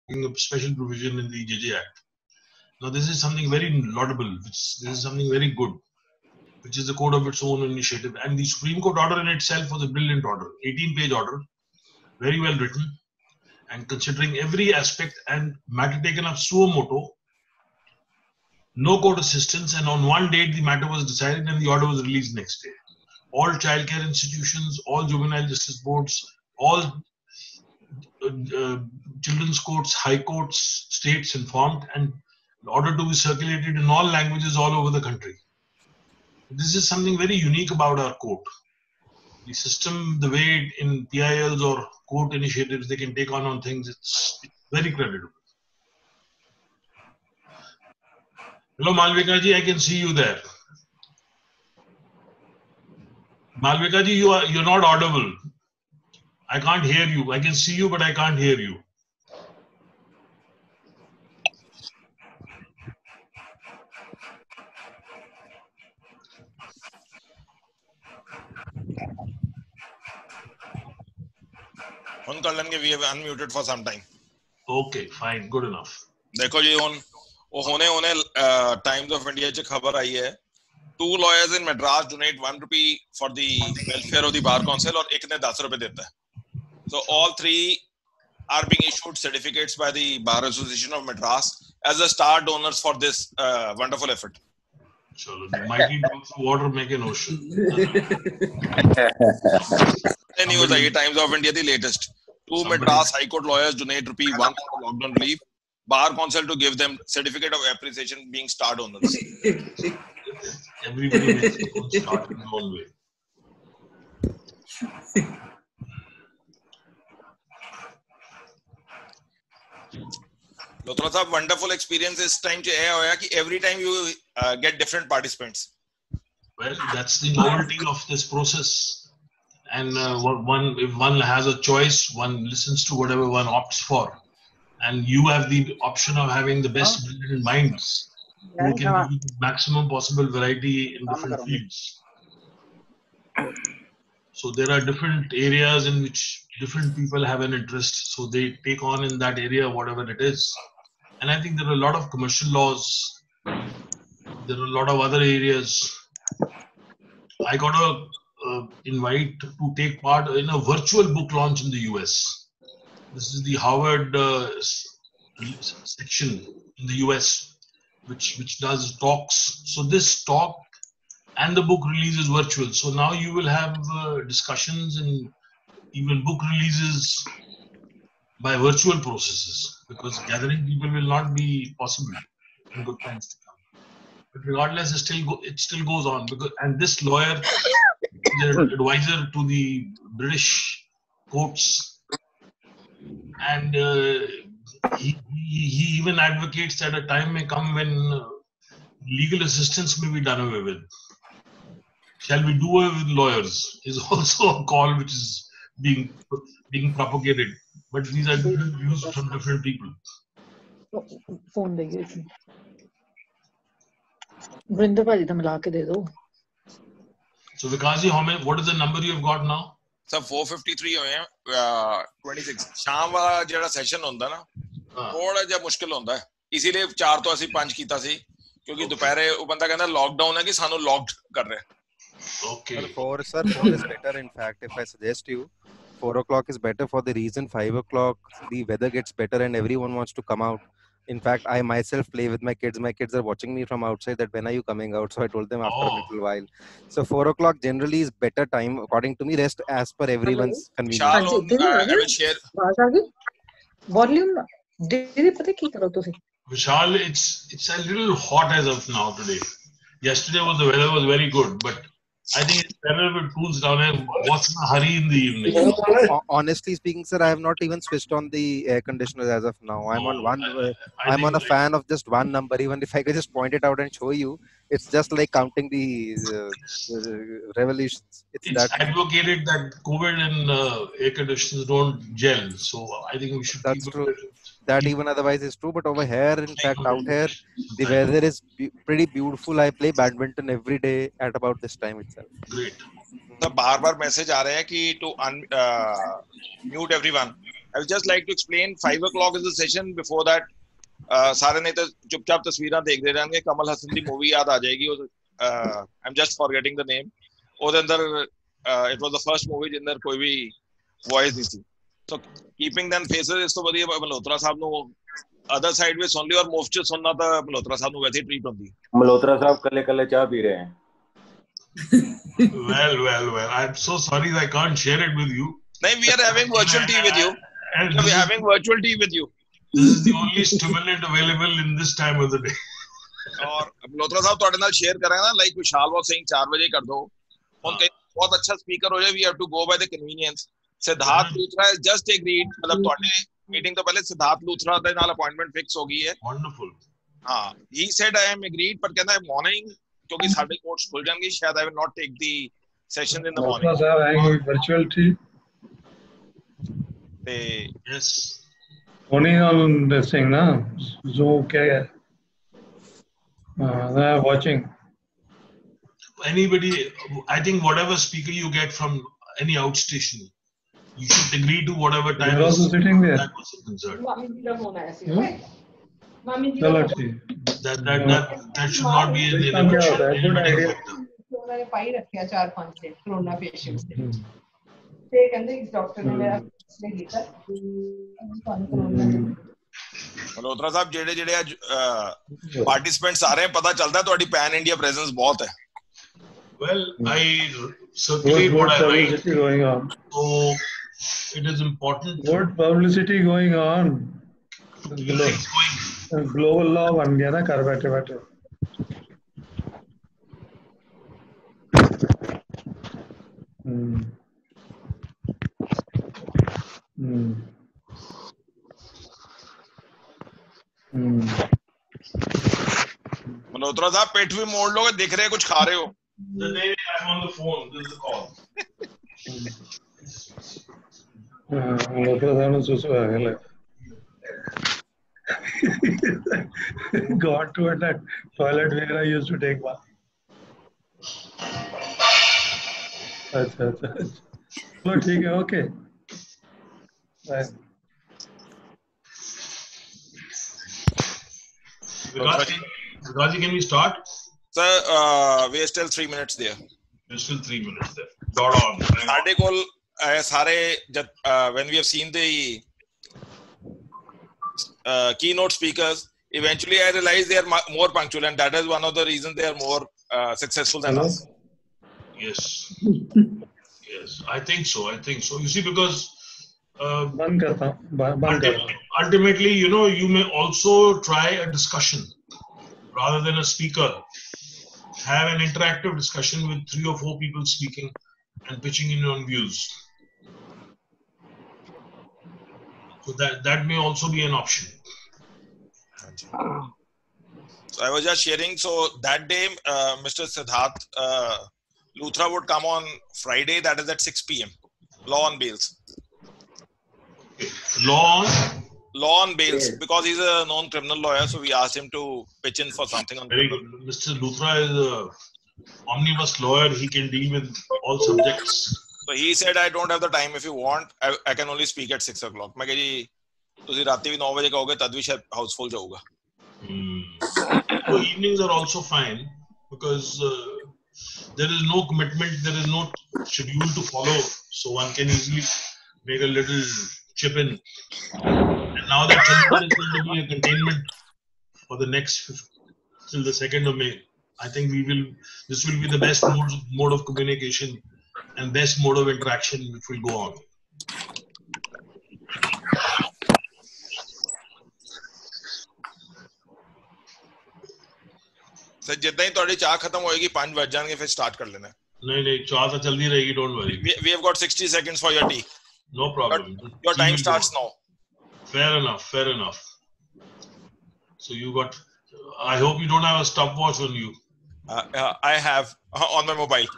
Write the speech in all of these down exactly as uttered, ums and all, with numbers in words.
a special provision in the J J Act. Now this is something very laudable, which this is something very good, which is a code of its own initiative. And the Supreme Court order in itself was a brilliant order, eighteen page order, very well written, and considering every aspect and matter taken up suo moto, no court assistance, and on one date the matter was decided and the order was released next day. All childcare institutions, all juvenile justice boards, all uh, uh, children's courts, high courts, states informed, and the order to be circulated in all languages all over the country. This is something very unique about our court. The system, the way in P I Ls or court initiatives they can take on on things, it's, it's very creditable. Hello, Malvika ji, I can see you there. Malvika ji, you are you're not audible. I can't hear you. I can see you, but I can't hear you. On कर लेंगे, we have unmuted for some time. Okay, fine, good enough. देखो जी on वो होने होने Times of India च खबर आई है. Two lawyers in Madras donate one rupee for the welfare of the bar council और एक ने दस रुपए देता है. So all three are being issued certificates by the Bar Association of Madras as the star donors for this uh, wonderful effort. Chalo, the mighty drops of water make an ocean. The news है Times of India the latest. Two Madras High Court lawyers donate rupee one for lockdown relief. Bar Council to give them certificate of appreciation being star donors. Everybody makes their own start in their own way. Lothra sahab, wonderful experience this time ch eh hoya ki every time you uh, get different participants. Well, that's the novelty of this process. And uh, one, if one has a choice, one listens to whatever one opts for. And you have the option of having the best brilliant minds who can give maximum possible variety in different fields. So there are different areas in which different people have an interest. So they take on in that area whatever it is. And I think there are a lot of commercial laws. There are a lot of other areas. I got a uh, invite to take part in a virtual book launch in the U S. This is the Harvard uh, section in the U S, which which does talks. So this talk and the book release is virtual. So now you will have uh, discussions and even book releases by virtual processes, because gathering people will not be possible in good times to come. But regardless, it still go, it still goes on, because and this lawyer is an advisor to the British courts, and uh, he, he he even advocates that a time may come when uh, legal assistance may be done away with. Shall we do away with lawyers? Is also a call which is being being propagated. But these are different views from different people. Phone देंगे इसमें. Vrinder भाई तो मिला के दे दो. So Vikas ji, how many? What is the number you have got now? Sir, four fifty-three होए हैं, uh, twenty-six. शाम वाला जेड़ा session होंदा ना, थोड़ा जा मुश्किल होंदा है. इसीलिए चार तो ਅਸੀਂ ਪੰਜ ਕੀਤਾ ਸੀ, क्योंकि दोपहरे वो बंदा कहना lockdown है कि सानू locked कर रहे हैं. Okay. Sir, four, sir, four is better. In fact, if I suggest you, four o'clock is better for the reason five o'clock the weather gets better and everyone wants to come out. In fact, I myself play with my kids. My kids are watching me from outside that when are you coming out? So I told them after oh. a little while. So four o'clock generally is better time according to me. Rest as per everyone's convenience. Vishal, I will share. Volume. Did pata ki karo tusi? Vishal, it's it's a little hot as of now today. Yesterday was the weather was very good, but I think it's better if it cools down and what's in a hurry in the evening. Honestly speaking, sir, I have not even switched on the air conditioner as of now. I'm oh, on one. Uh, I'm on a like, fan of just one number. Even if I could just point it out and show you, it's just like counting the uh, uh, revolutions. It's, it's that advocated that COVID and uh, air conditioners don't gel. So I think we should. That's keep true. It. That even otherwise is true, but over here, in fact, out here, the weather is be pretty beautiful. I play badminton every day at about this time itself. Great. The bar bar message आ रहे हैं कि to un, uh, mute everyone. I would just like to explain. Five o'clock is the session. Before that, uh, सारे नहीं तो चुपचाप तस्वीरां देख दे रहेंगे. कमल हसन की मूवी याद आ जाएगी. uh, I'm just forgetting the name. ਉਹਦੇ ਅੰਦਰ uh, it was the first movie ਜਿੰਦੇ ਅੰਦਰ ਕੋਈ ਵੀ voice ਨਹੀਂ ਸੀ. So keeping them faces ਇਸ ਤੋਂ ਵਧੀਆ ਮਲਹੋਤਰਾ ਸਾਹਿਬ ਨੂੰ other side ਵਿੱਚ ਸੁਣ ਲਈ ਔਰ ਮੁਫਤ ਚ ਸੁਣਨਾ ਤਾਂ ਮਲਹੋਤਰਾ ਸਾਹਿਬ ਨੂੰ ਵੈਸੇ ਹੀ ਟ੍ਰੀਟ ਹੁੰਦੀ. ਮਲਹੋਤਰਾ ਸਾਹਿਬ ਕੱਲੇ ਕੱਲੇ ਚਾਹ ਪੀ ਰਹੇ ਹਨ. well, well, well. I'm so sorry I can't share it with you. No, we are having virtual tea with you. And we are having virtual tea with you. This is the only stimulant available in this time of the day. और मल्होत्रा साहब ਤੁਹਾਡੇ ਨਾਲ share ਕਰਾਂਗਾ ਨਾ like ਵਿਸ਼ਾਲ ਵਾਸ saying ਚਾਰ ਵਜੇ ਕਰ ਦੋ. ਹੁਣ ਕਈ ਬਹੁਤ ਅੱਛਾ ਸਪੀਕਰ ਹੋ ਜਾਏ we have to go by the convenience. Siddharth Luthra has just agreed ਮਤਲਬ ਤੁਹਾਡੇ ਮੀਟਿੰਗ ਤੋਂ ਪਹਿਲੇ ਸਿਧਾਰਥ ਲੂਥਰਾ ਦੇ ਨਾਲ ਅਪਾਇੰਟਮੈਂਟ ਫਿਕਸ ਹੋ ਗਈ ਹੈ. Wonderful. ਹਾਂ he said I am agreed ਪਰ ਕਹਿੰਦਾ ਮਾਰਨਿੰਗ ਕਿਉਂਕਿ ਸਾਡੇ ਕੋਰਸ ਖੁੱਲ ਜਾਣਗੇ ਸ਼ਾਇਦ I will not take the session in the morning. Sir ਆਏਗੇ ਵਰਚੁਅਲ ਟੀ ਤੇ Yes. only on this thing na Zoom क्या है uh, they are watching. Anybody, I think whatever speaker you get from any outstation, you should agree to whatever time You're also sitting there. that person concerned. चलो ठीक. That that that that should not be an This one क्या होता है? Good idea. ਉਹਨਾਂ ਨੇ ਪਾਈ ਰੱਖਿਆ ਚਾਰ ਪੰਜ ਦੇ ਕਰੋਨਾ ਪੇਸ਼ੈਂਟਸ ਦੇ ਤੇ ਕਹਿੰਦੇ ਇਸ ਡਾਕਟਰ ਨੇ ਮੇਰਾ ਨੇ ਕੀਤਾ ਤੁਹਾਨੂੰ ਕਰੋਨਾ ਮਲਹੋਤਰਾ ਸਾਹਿਬ ਜਿਹੜੇ ਜਿਹੜੇ ਅੱਜ ਪਾਰਟਿਸਿਪੈਂਟਸ ਆ ਰਹੇ ਪਤਾ ਚੱਲਦਾ ਤੁਹਾਡੀ ਪੈਨ ਇੰਡੀਆ ਪ੍ਰੈਜ਼ੈਂਸ ਬਹੁਤ ਹੈ. Well, I circulate what I write. Publicity going on. So it is important. Good publicity going on. It's going. Global law बन गया ना घर बैठे बैठे. Hmm. Hmm. Hmm. ਮਲਹੋਤਰਾ ਸਾਹਿਬ ਪਿੱਠ ਵੀ ਮੋੜ ਲੋਗੇ ਦਿਖ ਰਹੇ ਕੁਝ ਖਾ ਰਹੇ ਹੋ. The day I'm on the phone, this is the call. Malhotra साहब ने सुसु आ गया. Got to a toilet where I used to take bath. अच्छा अच्छा चलो ठीक है okay bye. Vigaji, can we start? Sir, uh, we are still three minutes there. There's still three minutes there. Dot on. ਸਾਡੇ ਕੋਲ ਸਾਰੇ when we have seen the uh, keynote speakers, eventually I realized they are more punctual, and that is one of the reasons they are more uh, successful than Hello? us. Yes. Yes, I think so. I think so. You see, because uh, बंद करता हूँ बंद कर रहा हूँ. ultimately, you know, you may also try a discussion rather than a speaker. Have an interactive discussion with three or four people speaking and pitching in on views. So that that may also be an option. So I was just sharing. So that day, uh, Mister Siddharth uh, Luthra would come on Friday. That is at six p m Law on bails. Okay. Law on? Law on bails, because he's a known criminal lawyer. So we asked him to pitch in for something on Very criminal. good. Mister Luthra is a omnibus lawyer. He can deal with all subjects. So he said, I don't have the time. If you want, I, I can only speak at six o'clock. मैं कह जी तुसी राती भी नौ बजे कहोगे तद भी शायद Housefull जाऊगा. Hmm. So evenings are also fine because uh, there is no commitment, there is no schedule to follow, so one can easily make a little chip in. And now that Chandigarh is going to be a containment for the next till the second of May, I think we will. This will be the best mode, mode of communication and best mode of interaction which will go on. So जितना ही थोड़ी चाह खत्म होएगी पाँच बज जाएंगे फिर start कर लेना. नहीं नहीं चाह तो चलती रहेगी. Don't worry. We, we have got sixty seconds for your tea. No problem. Your, your time starts now. Fair enough. Fair enough. So you got. I hope you don't have a stopwatch on you. Uh, uh, I have uh, on my mobile.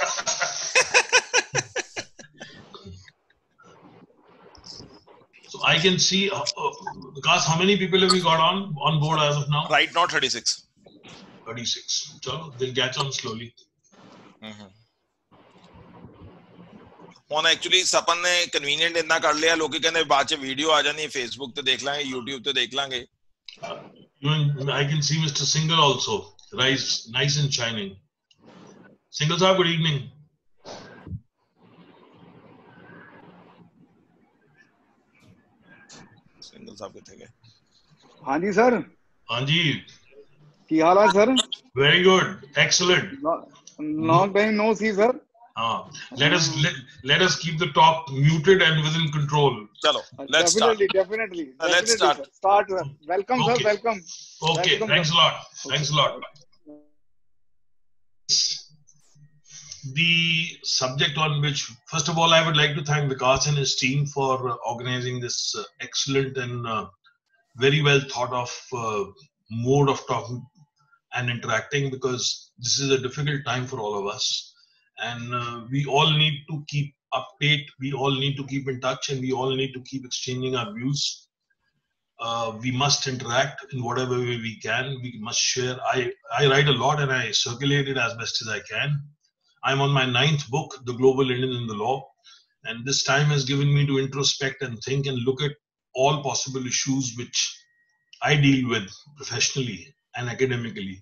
So I can see. Uh, uh, Vikas, how many people have we got on on board as of now? Right now, thirty-six. thirty-six. So they'll catch on slowly. Mm-hmm. ਹੁਣ actually Swapan ਨੇ convenient ਇੰਨਾ ਕਰ ਲਿਆ, ਲੋਕੀ ਕਹਿੰਦੇ ਬਾਅਦ ਚ video ਆ ਜਾਣੀ ਫੇਸਬੁੱਕ ਤੇ ਦੇਖ ਲਾਂਗੇ, YouTube ਤੇ ਦੇਖ ਲਾਂਗੇ. I can see Mister Singhal also, rise nice and shining. Singhal sir, good evening. Singhal sir ਕਿੱਥੇ ਗਏ? ਹਾਂਜੀ ਸਰ. ਹਾਂਜੀ. ਕੀ ਹਾਲ ਹੈ sir? Very good, excellent. Long time no see sir. Ah, let us let, let us keep the talk muted and within control. Chalo, let's start. Definitely, definitely. Uh, let's start. Sir. Start sir. Welcome Okay. sir, welcome. Okay, Welcome, thanks sir. a lot. Thanks a lot. The subject on which, first of all, I would like to thank Vikas and his team for uh, organizing this uh, excellent and uh, very well thought of uh, mode of talking and interacting, because this is a difficult time for all of us. And uh, we all need to keep update, we all need to keep in touch, and we all need to keep exchanging our views. Uh, we must interact in whatever way we can. We must share. I, I write a lot and I circulate it as best as I can. I'm on my ninth book, The Global Indian in the Law. And this time has given me to introspect and think and look at all possible issues which I deal with professionally and academically.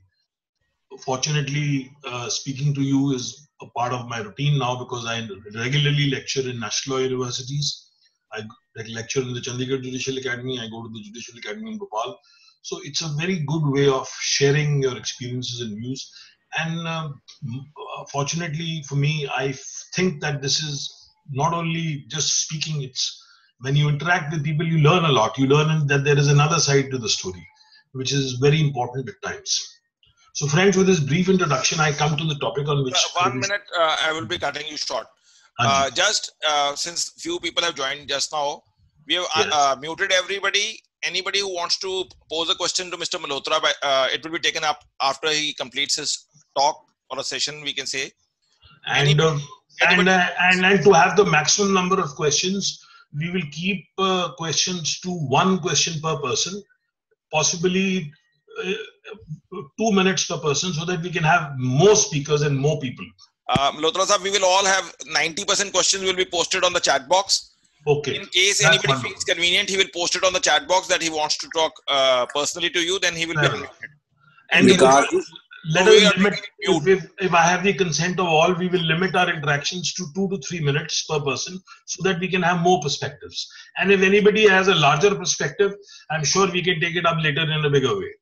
Fortunately, uh, speaking to you is a part of my routine now, because I regularly lecture in national law universities. I lecture in the Chandigarh Judicial Academy. I go to the Judicial Academy in Bhopal. So it's a very good way of sharing your experiences and views. And uh, fortunately for me, I think that this is not only just speaking, it's when you interact with people, you learn a lot. You learn that there is another side to the story, which is very important at times. So friends, with this brief introduction, I come to the topic on which... Uh, one minute, uh, I will be cutting you short. Uh, just uh, since few people have joined just now, we have uh, yes. uh, muted everybody. Anybody who wants to pose a question to Mister Malhotra, uh, it will be taken up after he completes his talk or a session, we can say. And, anybody, uh, anybody and, uh, and, and to have the maximum number of questions, we will keep uh, questions to one question per person, possibly uh, two minutes per person, so that we can have more speakers and more people. Uh, Malhotra sir, we will all have ninety percent questions will be posted on the chat box. Okay. In case That's anybody wonderful. feels convenient, he will post it on the chat box that he wants to talk uh, personally to you, then he will Fair be enough. unmuted. And if, let So we us are limit, making it mute. if, if, if I have the consent of all, we will limit our interactions to two to three minutes per person, so that we can have more perspectives. And if anybody has a larger perspective, I'm sure we can take it up later in a bigger way.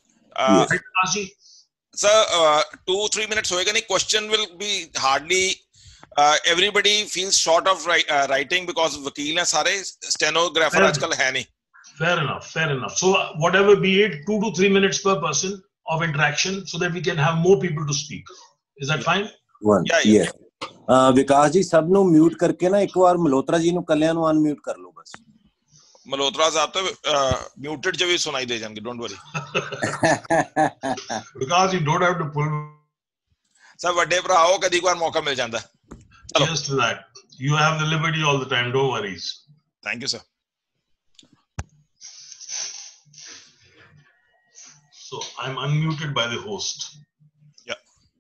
Uh, Right, Kashi? Sir, uh, two, three minutes hoega nahi. Question will be hardly, uh, everybody feels short of write, uh, writing because vakeel hai sare, stenographer Fair aajkal hai nahi. Fair enough, fair enough. So uh, whatever be it, two to three minutes per person of interaction, so that we can have more people to speak. Is that fine? One, Yeah, yeah. yes. Uh, Vikas ji सब नु mute करके ना एक बार मल्होत्रा जी नु कल्याण नु unmute कर लो बस. Malhotra साहब तो muted च भी सुनाई दे जाएंगे, don't worry. Because you don't have to pull. Sir, ਵੱਡੇ ਭਰਾ ਹੋ, ਕਦੀ ਇੱਕ ਵਾਰ ਮੌਕਾ ਮਿਲ ਜਾਂਦਾ. ਚਲੋ. Just to that. You have the liberty all the time, don't worry. Thank you, sir. So I'm unmuted by the host. Yeah.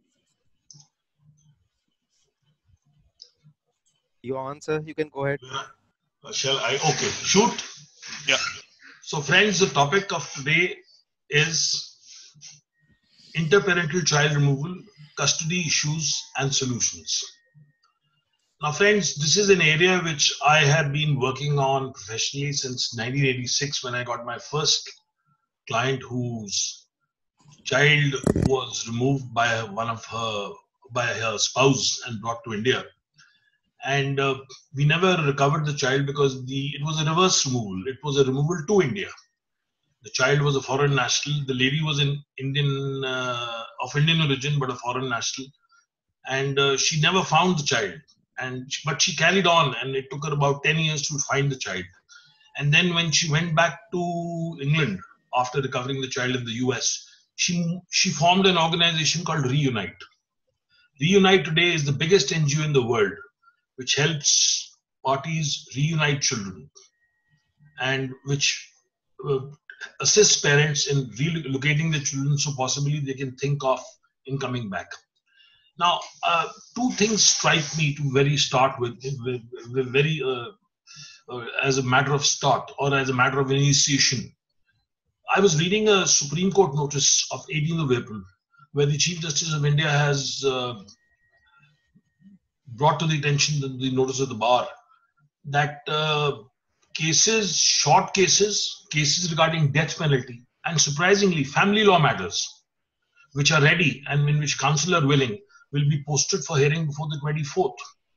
You answer, you can go ahead. Uh, shall I? Okay, shoot. Yeah. So friends, the topic of today is interparental child removal, custody issues and solutions. Now friends, this is an area which I have been working on professionally since nineteen eighty-six, when I got my first client whose child was removed by one of her, by her spouse and brought to India. And uh, we never recovered the child because the it was a reverse removal. It was a removal to India. The child was a foreign national. The lady was in Indian uh, of Indian origin, but a foreign national, and uh, she never found the child. And but she carried on, and it took her about ten years to find the child. And then when she went back to England after recovering the child in the U S, she she formed an organization called Reunite. Reunite today is the biggest N G O in the world, which helps parties reunite children and which uh, assists parents in relocating the children so possibly they can think of in coming back. Now, uh, two things strike me to very start with, with, with very uh, uh, as a matter of start or as a matter of initiation. I was reading a Supreme Court notice of eighteenth of April, where the Chief Justice of India has uh, brought to the attention the, the notice of the bar that uh, cases, short cases, cases regarding death penalty, and surprisingly, family law matters, which are ready and in which counsel are willing, will be posted for hearing before the twenty-fourth.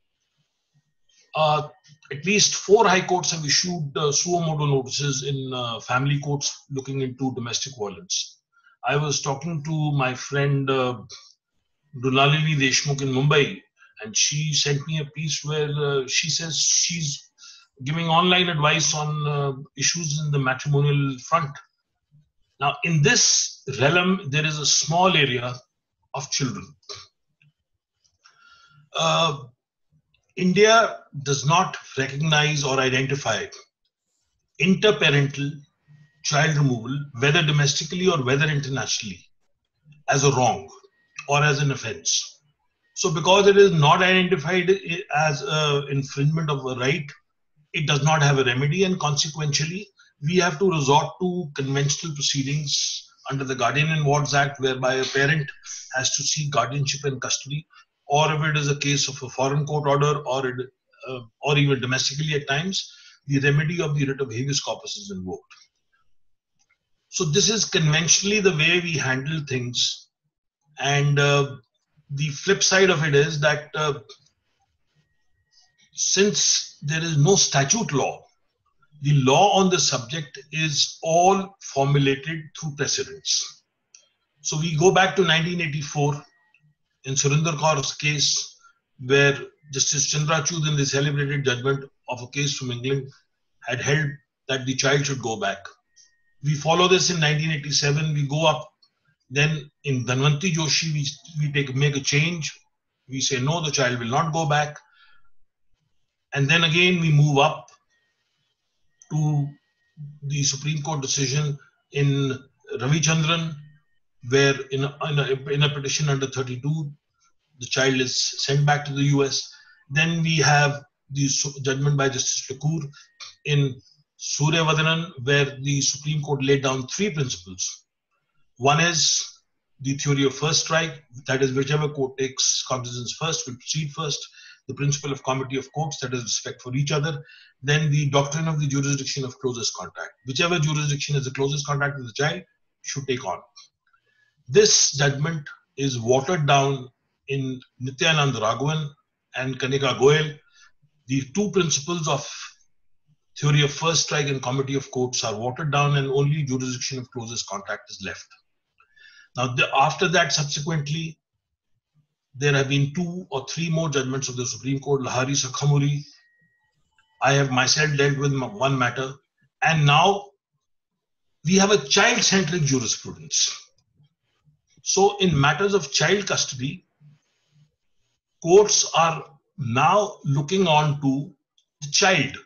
Uh, at least four high courts have issued uh, suo motu notices in uh, family courts looking into domestic violence. I was talking to my friend uh, Mrinalini Deshmukh in Mumbai, and she sent me a piece where uh, she says she's giving online advice on uh, issues in the matrimonial front. Now, in this realm, there is a small area of children. Uh, India does not recognize or identify interparental child removal, whether domestically or whether internationally, as a wrong or as an offense. So because it is not identified as an infringement of a right, it does not have a remedy, and consequentially, we have to resort to conventional proceedings under the Guardian and Wards Act, whereby a parent has to seek guardianship and custody, or if it is a case of a foreign court order, or it, uh, or even domestically at times, the remedy of the writ of habeas corpus is invoked. So this is conventionally the way we handle things, and uh, the flip side of it is that uh, since there is no statute law, the law on the subject is all formulated through precedents. So we go back to nineteen eighty-four in Surinder Kaur's case, where Justice Chandrachud, in the celebrated judgment of a case from England, had held that the child should go back. We follow this in nineteen eighty-seven, we go up. Then in Dhanvanti Joshi, we, we take, make a change. We say, no, the child will not go back. And then again, we move up to the Supreme Court decision in Ravichandran, where in a, in a, in a petition under thirty-two, the child is sent back to the U S. Then we have the judgment by Justice Lakur in Suryavadanan, where the Supreme Court laid down three principles. One is the theory of first strike, that is, whichever court takes cognizance first will proceed first. The principle of comity of courts, that is, respect for each other. Then the doctrine of the jurisdiction of closest contact. Whichever jurisdiction is the closest contact with the child should take on. This judgment is watered down in Nityanand Raghavan and Kanika Goyal. The two principles of theory of first strike and comity of courts are watered down, and only jurisdiction of closest contact is left. Now, the, after that, subsequently, there have been two or three more judgments of the Supreme Court, Lahari, Sakhamuri. I have myself dealt with one matter. And now we have a child-centric jurisprudence. So in matters of child custody, courts are now looking on to the child.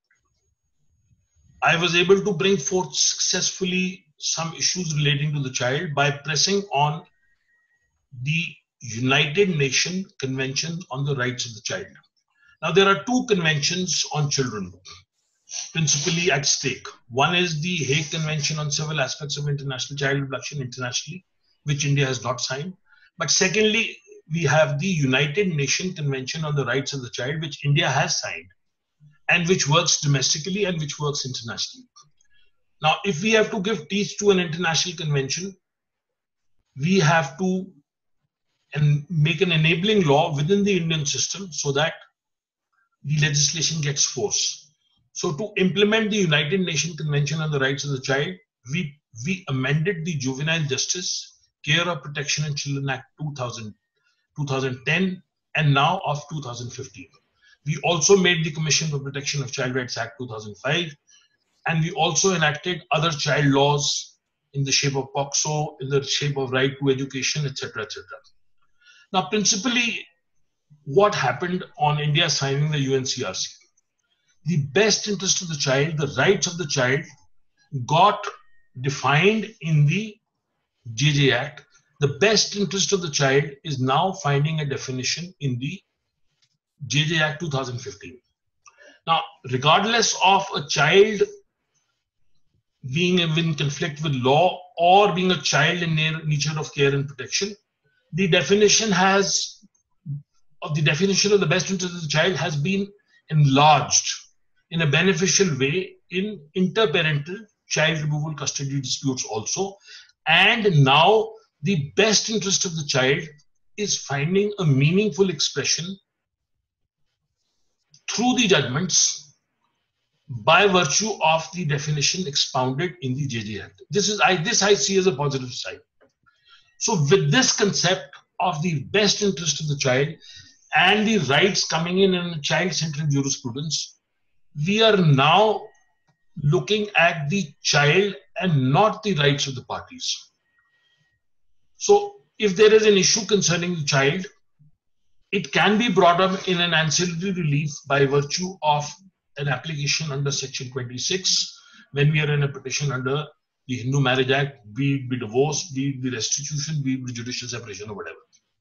I was able to bring forth successfully some issues relating to the child by pressing on the United Nations Convention on the Rights of the Child. Now, there are two conventions on children principally at stake. One is the Hague Convention on Civil Aspects of International Child Abduction internationally, which India has not signed. But secondly, we have the United Nations Convention on the Rights of the Child, which India has signed, and which works domestically and which works internationally. Now, if we have to give teeth to an international convention, we have to and make an enabling law within the Indian system so that the legislation gets force. So to implement the United Nations Convention on the Rights of the Child, we, we amended the Juvenile Justice, Care or Protection in Children Act two thousand, twenty ten and now of two thousand fifteen. We also made the Commission for Protection of Child Rights Act two thousand five, and we also enacted other child laws in the shape of POCSO, in the shape of right to education, et cetera, et cetera. Now, principally, what happened on India signing the U N C R C? The best interest of the child, the rights of the child, got defined in the J J Act, the best interest of the child is now finding a definition in the J J Act two thousand fifteen. Now, regardless of a child being in conflict with law or being a child in nature of care and protection, the definition has of the definition of the best interest of the child has been enlarged in a beneficial way in interparental child removal custody disputes also. And now the best interest of the child is finding a meaningful expression through the judgments by virtue of the definition expounded in the J J Act. This is I this I see as a positive side. So with this concept of the best interest of the child and the rights coming in in child-centered jurisprudence, we are now looking at the child and not the rights of the parties. So if there is an issue concerning the child, it can be brought up in an ancillary relief by virtue of an application under section twenty-six when we are in a petition under the Hindu Marriage Act, be it be divorce, be it be restitution, be it be judicial separation or whatever.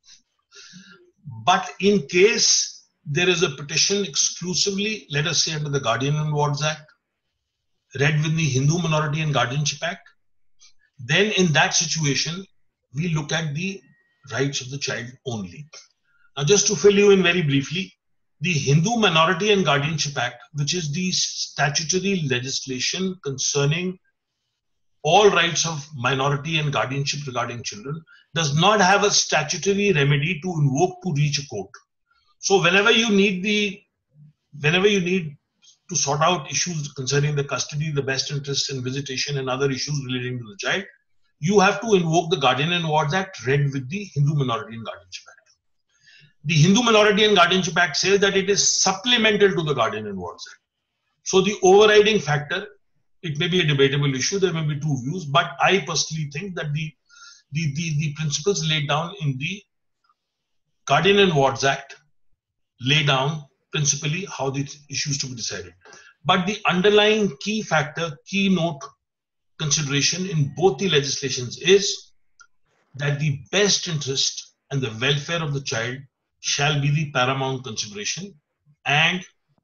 But in case there is a petition exclusively, let us say under the Guardian and Wards Act, read with the Hindu Minority and Guardianship Act, then in that situation, we look at the rights of the child only. Now, just to fill you in very briefly, the Hindu Minority and Guardianship Act, which is the statutory legislation concerning all rights of minority and guardianship regarding children, does not have a statutory remedy to invoke to reach a court. So whenever you need the, whenever you need to sort out issues concerning the custody, the best interests and visitation and other issues relating to the child, you have to invoke the Guardian and Wards Act read with the Hindu Minority and Guardianship Act. The Hindu Minority and Guardianship Act says that it is supplemental to the Guardian and Wards Act. So the overriding factor, it may be a debatable issue, there may be two views, but I personally think that the, the, the, the principles laid down in the Guardian and Wards Act lay down principally how the issues to be decided. But the underlying key factor, keynote consideration in both the legislations is that the best interest and the welfare of the child shall be the paramount consideration, and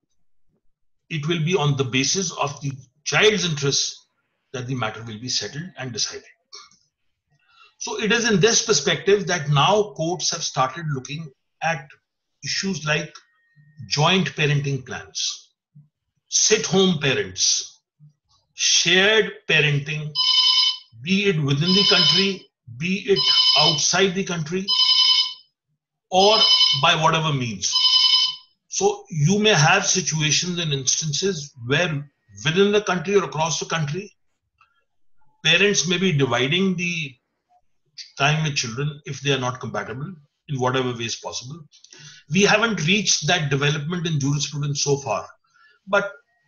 it will be on the basis of the child's interests that the matter will be settled and decided. So it is in this perspective that now courts have started looking at issues like joint parenting plans, sit-home parents, shared parenting, be it within the country, be it outside the country, or by whatever means. So you may have situations and instances where within the country or across the country, parents may be dividing the time with children if they are not compatible in whatever ways possible. We haven't reached that development in jurisprudence so far. But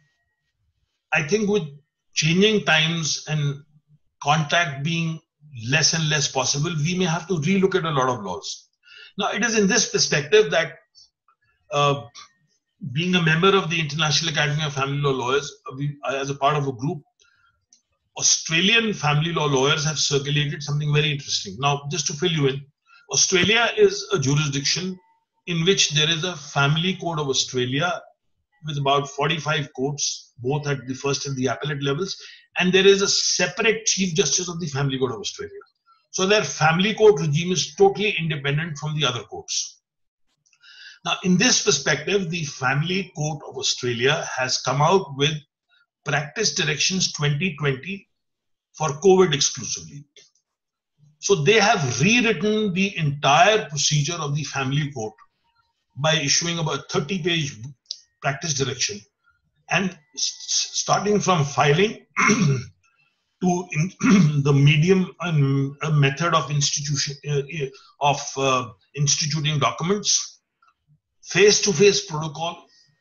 I think with changing times and contact being less and less possible, we may have to relook at a lot of laws. Now, it is in this perspective that uh, being a member of the International Academy of Family Law Lawyers, we, as a part of a group, Australian family law lawyers have circulated something very interesting. Now, just to fill you in, Australia is a jurisdiction in which there is a Family Code of Australia with about forty-five courts, both at the first and the appellate levels, and there is a separate Chief Justice of the Family Code of Australia. So their family court regime is totally independent from the other courts. Now, in this perspective, the Family Court of Australia has come out with Practice Directions twenty twenty for COVID exclusively. So they have rewritten the entire procedure of the family court by issuing about thirty page practice direction, and starting from filing to in the medium and uh, method of institution uh, of uh, instituting documents, face-to-face protocol,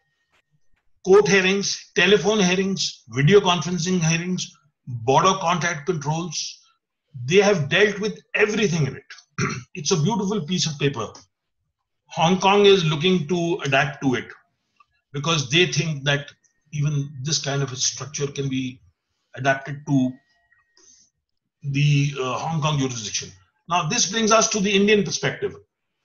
court hearings, telephone hearings, video conferencing hearings, border contact controls. They have dealt with everything in it. It's a beautiful piece of paper. Hong Kong is looking to adapt to it because they think that even this kind of a structure can be adapted to the uh, Hong Kong jurisdiction. Now, this brings us to the Indian perspective.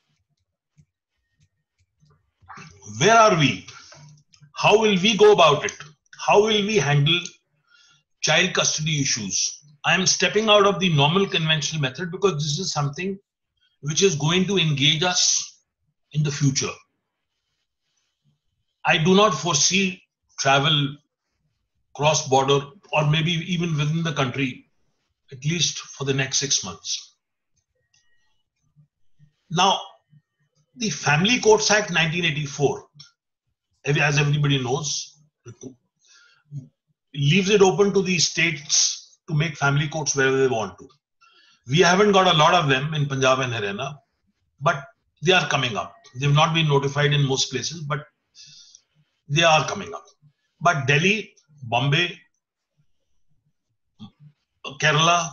Where are we? How will we go about it? How will we handle child custody issues? I am stepping out of the normal conventional method because this is something which is going to engage us in the future. I do not foresee travel cross-border or maybe even within the country, at least for the next six months. Now, the Family Courts Act nineteen eighty-four, as everybody knows, leaves it open to the states to make family courts wherever they want to. We haven't got a lot of them in Punjab and Haryana, but they are coming up. They've not been notified in most places, but they are coming up. But Delhi, Bombay, Kerala,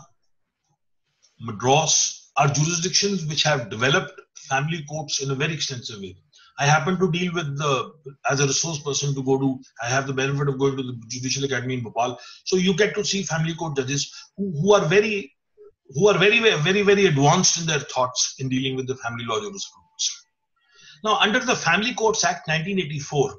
Madras are jurisdictions which have developed family courts in a very extensive way. I happen to deal with the, as a resource person to go to, I have the benefit of going to the Judicial Academy in Bhopal. So you get to see family court judges who, who are very, who are very, very, very advanced in their thoughts in dealing with the family law jurisprudence. Now, under the Family Courts Act nineteen eighty-four,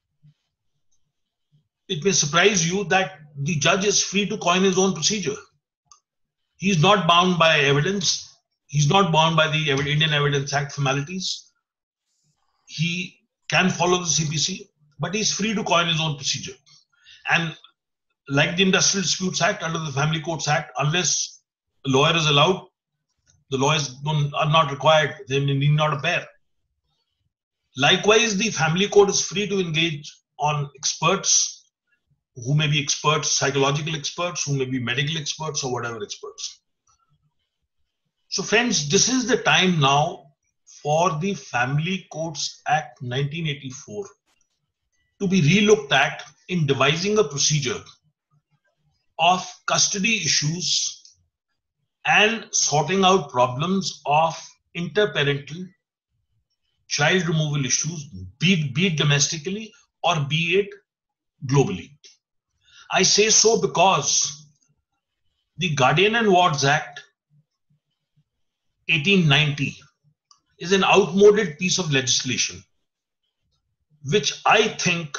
it may surprise you that the judge is free to coin his own procedure. He is not bound by evidence. He's not bound by the Indian Evidence Act formalities. He can follow the C P C, but he's free to coin his own procedure. And like the Industrial Disputes Act, under the Family Courts Act, unless a lawyer is allowed, the lawyers don't, are not required. They need not appear. Likewise, the family court is free to engage on experts who may be experts, psychological experts, who may be medical experts or whatever experts. So friends, this is the time now for the Family Courts Act nineteen eighty-four to be relooked at in devising a procedure of custody issues and sorting out problems of interparental child removal issues, be it, be it domestically or be it globally. I say so because the Guardian and Wards Act eighteen ninety is an outmoded piece of legislation which I think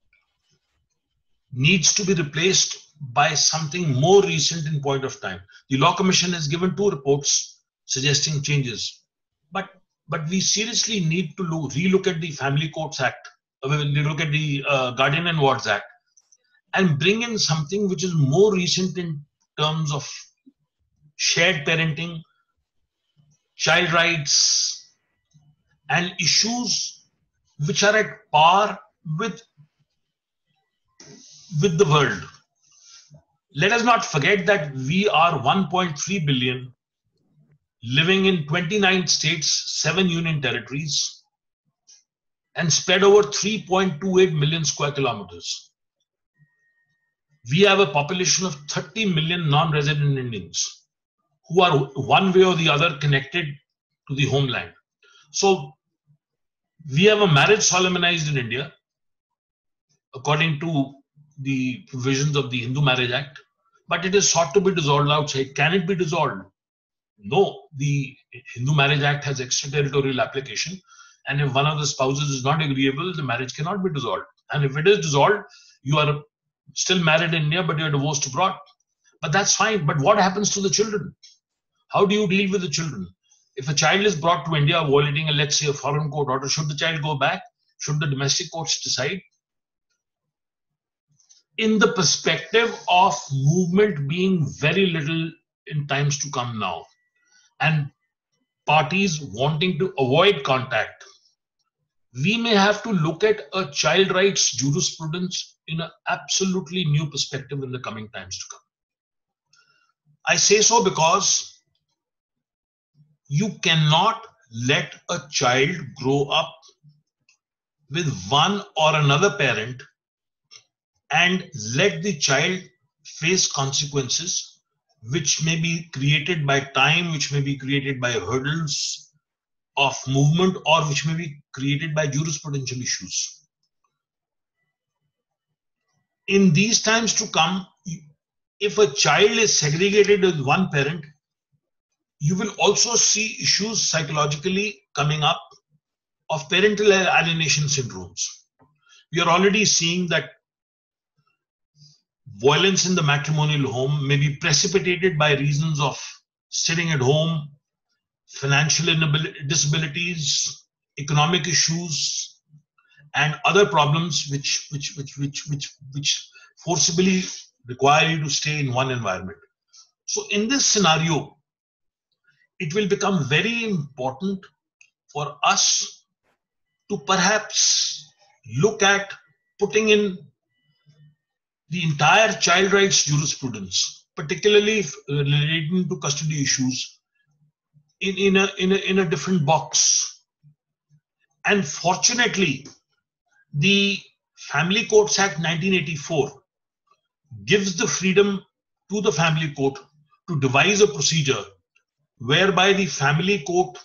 needs to be replaced by something more recent in point of time. The Law Commission has given two reports suggesting changes, but but we seriously need to look, relook at the Family Courts Act, uh, look at the uh, Guardian and Wards Act, and bring in something which is more recent in terms of shared parenting, child rights, and issues which are at par with, with the world. Let us not forget that we are one point three billion living in twenty-nine states, seven union territories, and spread over three point two eight million square kilometers. We have a population of thirty million non-resident Indians who are one way or the other connected to the homeland. So we have a marriage solemnized in India according to the provisions of the Hindu Marriage Act, but it is sought to be dissolved outside. Can it be dissolved? No, the Hindu Marriage Act has extraterritorial application, and if one of the spouses is not agreeable, the marriage cannot be dissolved. And if it is dissolved, you are still married in India, but you are divorced abroad. But that's fine. But what happens to the children? How do you deal with the children? If a child is brought to India violating, a, let's say, a foreign court order, should the child go back? Should the domestic courts decide? In the perspective of movement being very little in times to come now, and parties wanting to avoid contact, we may have to look at a child rights jurisprudence in an absolutely new perspective in the coming times to come. I say so because you cannot let a child grow up with one or another parent and let the child face consequences which may be created by time, which may be created by hurdles of movement, or which may be created by jurisprudential issues. In these times to come, if a child is segregated with one parent, you will also see issues psychologically coming up of parental alienation syndromes. We are already seeing that violence in the matrimonial home may be precipitated by reasons of sitting at home, financial disabilities, economic issues, and other problems which which which which which which forcibly require you to stay in one environment. So in this scenario, it will become very important for us to perhaps look at putting in the entire child rights jurisprudence, particularly relating to custody issues, in, in, a, in, a, in a different box. And fortunately, the Family Courts Act nineteen eighty-four gives the freedom to the family court to devise a procedure whereby the family court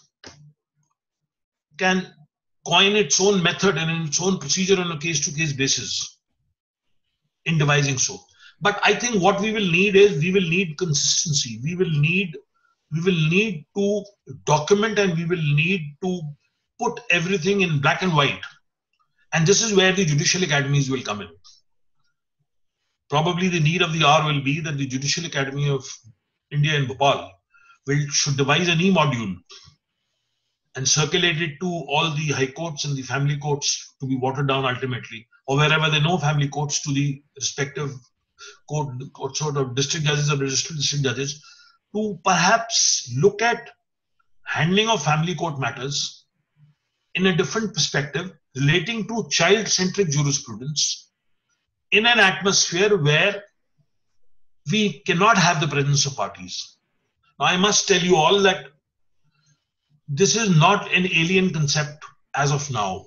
can coin its own method and its own procedure on a case-to-case basis in devising so. But I think what we will need is we will need consistency. We will need we will need to document and we will need to put everything in black and white. And this is where the judicial academies will come in. Probably the need of the hour will be that the Judicial Academy of India in Bhopal will should devise an e-module and circulate it to all the high courts and the family courts to be watered down ultimately, or wherever there are no family courts, to the respective court, court sort of district judges or registered district judges, to perhaps look at handling of family court matters in a different perspective relating to child-centric jurisprudence in an atmosphere where we cannot have the presence of parties. Now, I must tell you all that this is not an alien concept as of now.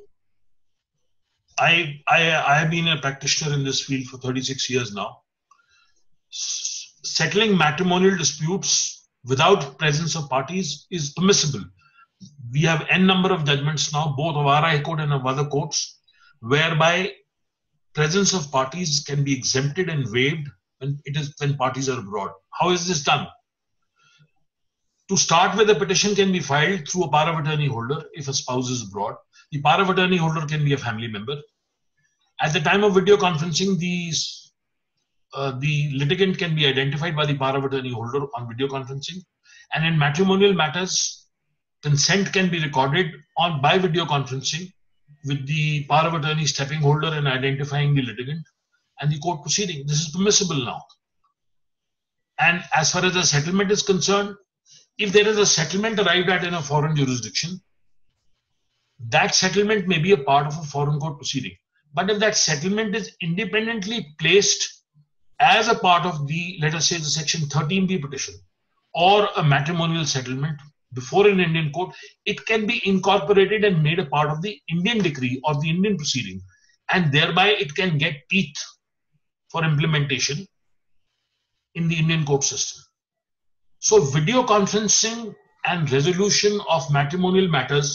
I, I, I have been a practitioner in this field for thirty-six years now. S- settling matrimonial disputes without presence of parties is permissible. We have n number of judgments now, both of our High Court and of other courts, whereby presence of parties can be exempted and waived when it is when parties are abroad. How is this done? To start with, a petition can be filed through a power of attorney holder if a spouse is abroad. The power of attorney holder can be a family member. At the time of video conferencing, these, uh, the litigant can be identified by the power of attorney holder on video conferencing. And in matrimonial matters, consent can be recorded on by video conferencing with the power of attorney stepping holder and identifying the litigant and the court proceeding. This is permissible now. And as far as the settlement is concerned, if there is a settlement arrived at in a foreign jurisdiction, that settlement may be a part of a foreign court proceeding. But if that settlement is independently placed as a part of the, let us say, the section thirteen B petition or a matrimonial settlement before an Indian court, it can be incorporated and made a part of the Indian decree or the Indian proceeding, and thereby it can get teeth for implementation in the Indian court system. So video conferencing and resolution of matrimonial matters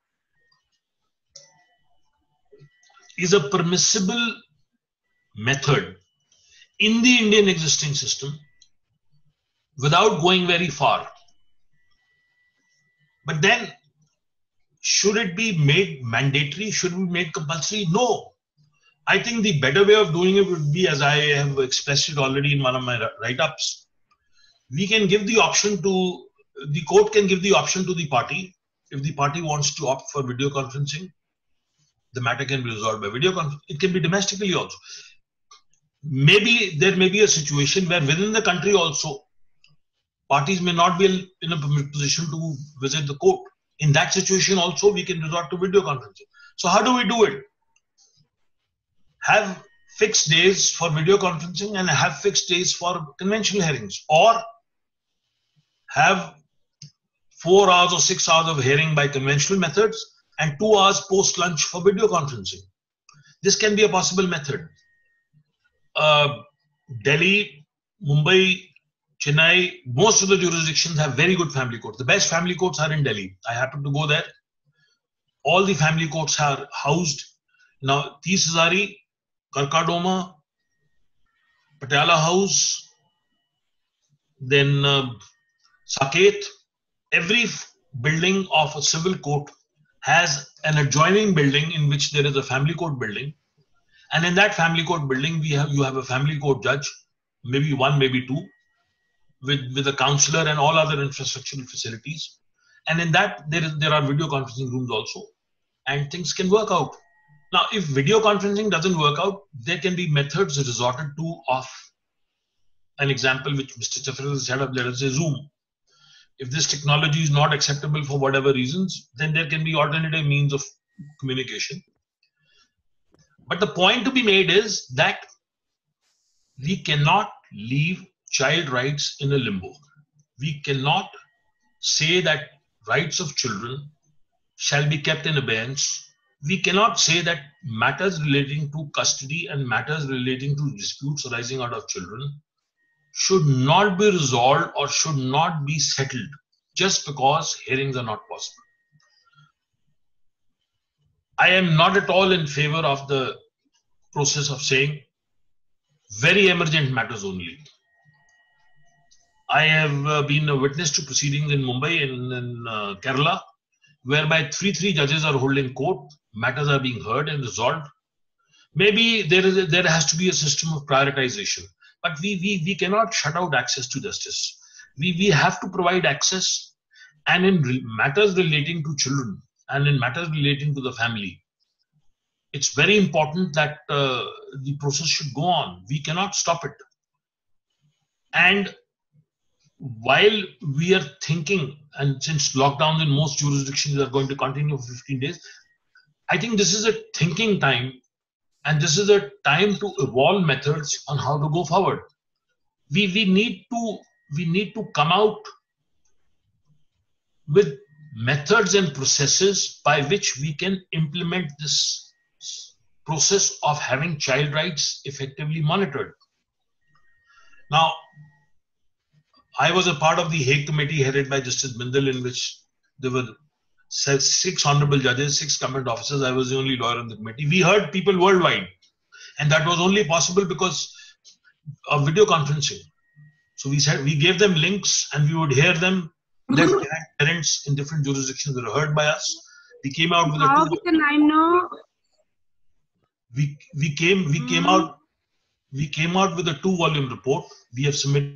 is a permissible method in the Indian existing system without going very far. But then, should it be made mandatory? Should it be made compulsory? No. I think the better way of doing it would be, as I have expressed it already in one of my write-ups, we can give the option to, the court can give the option to the party. If the party wants to opt for video conferencing, the matter can be resolved by video conference. It can be domestically also. Maybe there may be a situation where within the country also, parties may not be in a position to visit the court. In that situation also, we can resort to video conferencing. So how do we do it? Have fixed days for video conferencing and have fixed days for conventional hearings, or have four hours or six hours of hearing by conventional methods and two hours post lunch for video conferencing. This can be a possible method. Uh, Delhi, Mumbai, Chennai, most of the jurisdictions have very good family courts. The best family courts are in Delhi. I happen to go there. All the family courts are housed. Now, Tees Hazari, Karkadoma, Patiala House, then uh, Saket, every building of a civil court has an adjoining building in which there is a family court building, and in that family court building we have you have a family court judge, maybe one, maybe two, with with a counselor and all other infrastructural facilities, and in that there is there are video conferencing rooms also, and things can work out. Now, if video conferencing doesn't work out, there can be methods resorted to of an example which Mister Chafra has set up, let us say Zoom. If this technology is not acceptable for whatever reasons, then there can be alternative means of communication. But the point to be made is that we cannot leave child rights in a limbo. We cannot say that rights of children shall be kept in abeyance. We cannot say that matters relating to custody and matters relating to disputes arising out of children should not be resolved or should not be settled just because hearings are not possible. I am not at all in favor of the process of saying very emergent matters only. I have uh, been a witness to proceedings in Mumbai and in uh, Kerala, whereby three three judges are holding court, matters are being heard and resolved. Maybe there is a, there has to be a system of prioritization, but we we we cannot shut out access to justice. We we have to provide access, and in re matters relating to children and in matters relating to the family, it's very important that uh, the process should go on. We cannot stop it. And while we are thinking, and since lockdowns in most jurisdictions are going to continue for fifteen days, I think this is a thinking time, and this is a time to evolve methods on how to go forward. We, we, need to, we need to come out with methods and processes by which we can implement this process of having child rights effectively monitored. Now, I was a part of the Hague Committee headed by Justice Bindal, in which there were six honorable judges, six government officers. I was the only lawyer on the committee. We heard people worldwide, and that was only possible because of video conferencing. So we said we gave them links, and we would hear them. Their parents in different jurisdictions were heard by us. We came out with a How two. can I know? We we came we came out we came out with a two-volume report. We have submitted.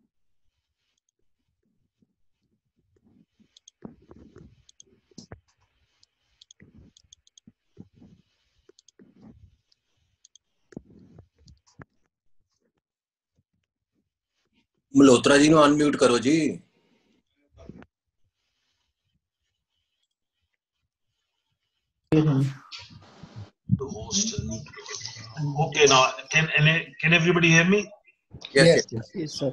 Malhotra ਜੀ ਨੂੰ unmute ਕਰੋ ਜੀ। The host is muted. Okay, now can can everybody hear me? Yes, yes, yes. Yes, sir.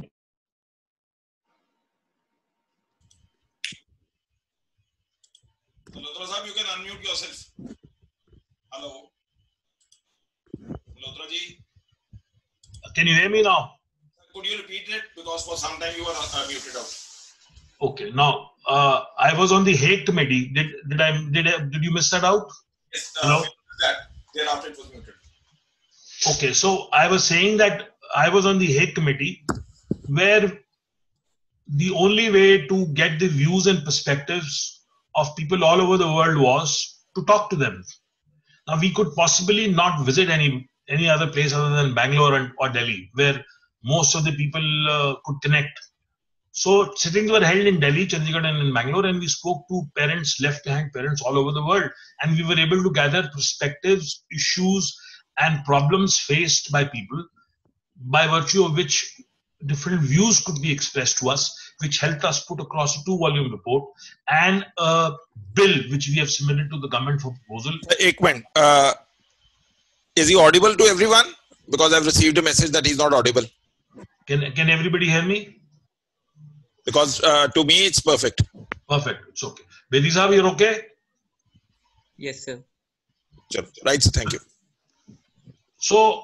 Malhotra sahab, you can unmute yourself. Hello, Malhotra ji. Can you hear me now? Could you repeat it, because for some time you were uh, muted out. Okay, now uh, I was on the Hague Committee. Did did I did I, did you miss that out? Yes, uh, Hello? that. Thereafter it was muted. Okay, so I was saying that I was on the Hague Committee, where the only way to get the views and perspectives of people all over the world was to talk to them. Now, we could possibly not visit any any other place other than Bangalore and, or Delhi, where most of the people uh, could connect. So sittings were held in Delhi, Chandigarh, and in Bangalore, and we spoke to parents, left-hand parents all over the world, and we were able to gather perspectives, issues, and problems faced by people, by virtue of which different views could be expressed to us, which helped us put across a two-volume report and a bill which we have submitted to the government for proposal. Ek minute. Uh, is he audible to everyone? Because I've received a message that he's not audible. Can can everybody hear me? Because uh, to me it's perfect. Perfect. It's okay. Bedi sahab, you're okay? Yes, sir. Right, so thank you. So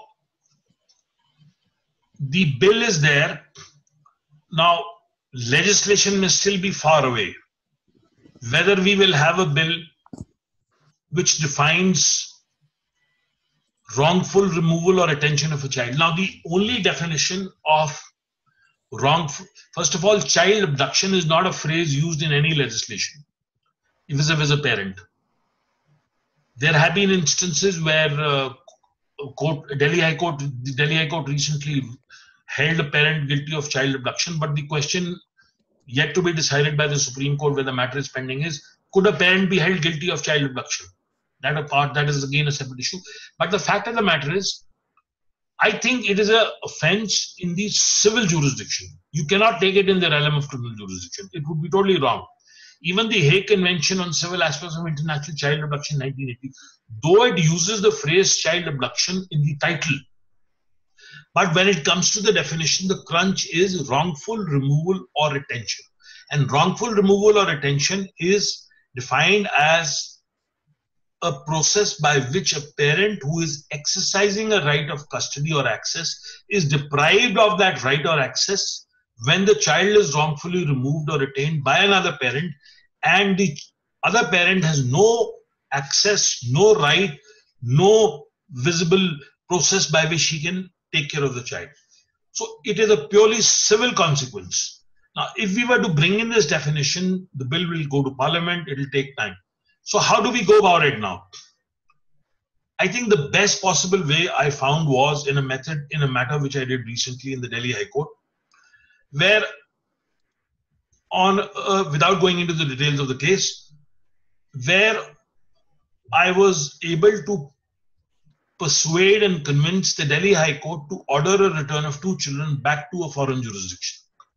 the bill is there. Now, legislation may still be far away. Whether we will have a bill which defines wrongful removal or retention of a child. Now, the only definition of wrong. First of all, child abduction is not a phrase used in any legislation vis-a-vis a parent. There have been instances where uh, court, Delhi High Court, the Delhi High Court recently held a parent guilty of child abduction, but the question yet to be decided by the Supreme Court where the matter is pending is, could a parent be held guilty of child abduction? That a part, that is again a separate issue. But the fact of the matter is, I think it is an offense in the civil jurisdiction. You cannot take it in the realm of criminal jurisdiction. It would be totally wrong. Even the Hague Convention on Civil Aspects of International Child Abduction nineteen eighty, though it uses the phrase child abduction in the title, but when it comes to the definition, the crunch is wrongful removal or retention. And wrongful removal or retention is defined as a process by which a parent who is exercising a right of custody or access is deprived of that right or access when the child is wrongfully removed or retained by another parent, and the other parent has no access, no right, no visible process by which he can take care of the child. So it is a purely civil consequence. Now, if we were to bring in this definition, the bill will go to Parliament, it will take time. So how do we go about it now? I think the best possible way I found was in a method, in a matter which I did recently in the Delhi High Court, where on, uh, without going into the details of the case, where I was able to persuade and convince the Delhi High Court to order a return of two children back to a foreign jurisdiction,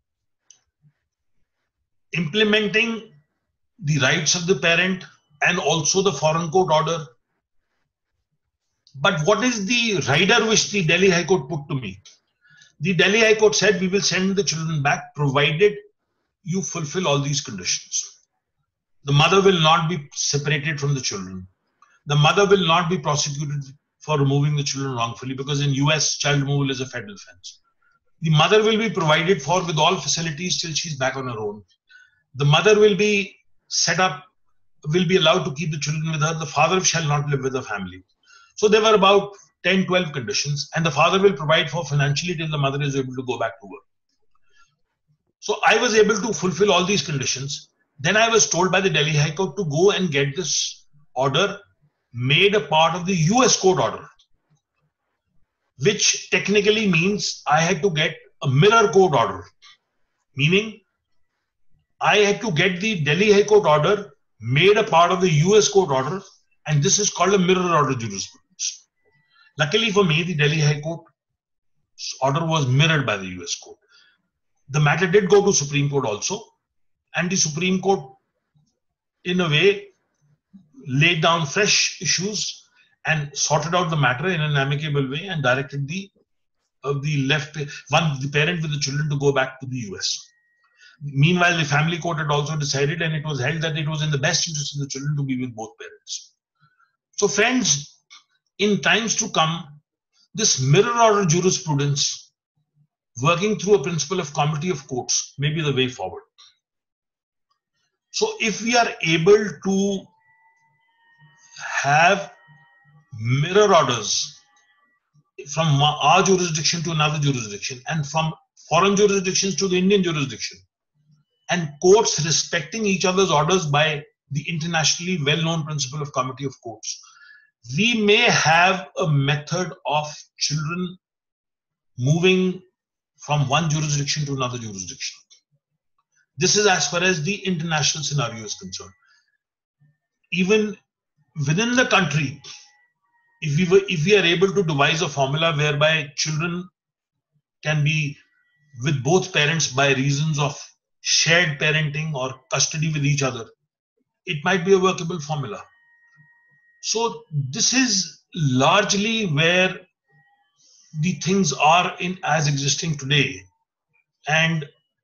implementing the rights of the parent and also the foreign court order. But what is the rider which the Delhi High Court put to me? The Delhi High Court said, we will send the children back provided you fulfill all these conditions. The mother will not be separated from the children. The mother will not be prosecuted for removing the children wrongfully, because in U S child removal is a federal offense. The mother will be provided for with all facilities till she's back on her own. The mother will be set up, will be allowed to keep the children with her. The father shall not live with the family. So there were about ten, twelve conditions, and the father will provide for financially till the mother is able to go back to work. So I was able to fulfill all these conditions. Then I was told by the Delhi High Court to go and get this order made a part of the U S court order, which technically means I had to get a mirror court order, meaning I had to get the Delhi High Court order made a part of the U S court order, and this is called a mirror order jurisprudence. Luckily for me, the Delhi High Court order was mirrored by the U S court. The matter did go to Supreme Court also, and the Supreme Court, in a way, laid down fresh issues and sorted out the matter in an amicable way and directed the uh, the left one the parent with the children to go back to the U S. Meanwhile, the family court had also decided, and it was held that it was in the best interest of the children to be with both parents. So friends, in times to come, this mirror order jurisprudence, working through a principle of comity of courts, may be the way forward. So if we are able to have mirror orders from our jurisdiction to another jurisdiction, and from foreign jurisdictions to the Indian jurisdiction, and courts respecting each other's orders by the internationally well-known principle of comity of courts, we may have a method of children moving from one jurisdiction to another jurisdiction. This is as far as the international scenario is concerned. Even within the country, if we, were, if we are able to devise a formula whereby children can be with both parents by reasons of shared parenting or custody with each other, it might be a workable formula. So this is largely where the things are in as existing today. And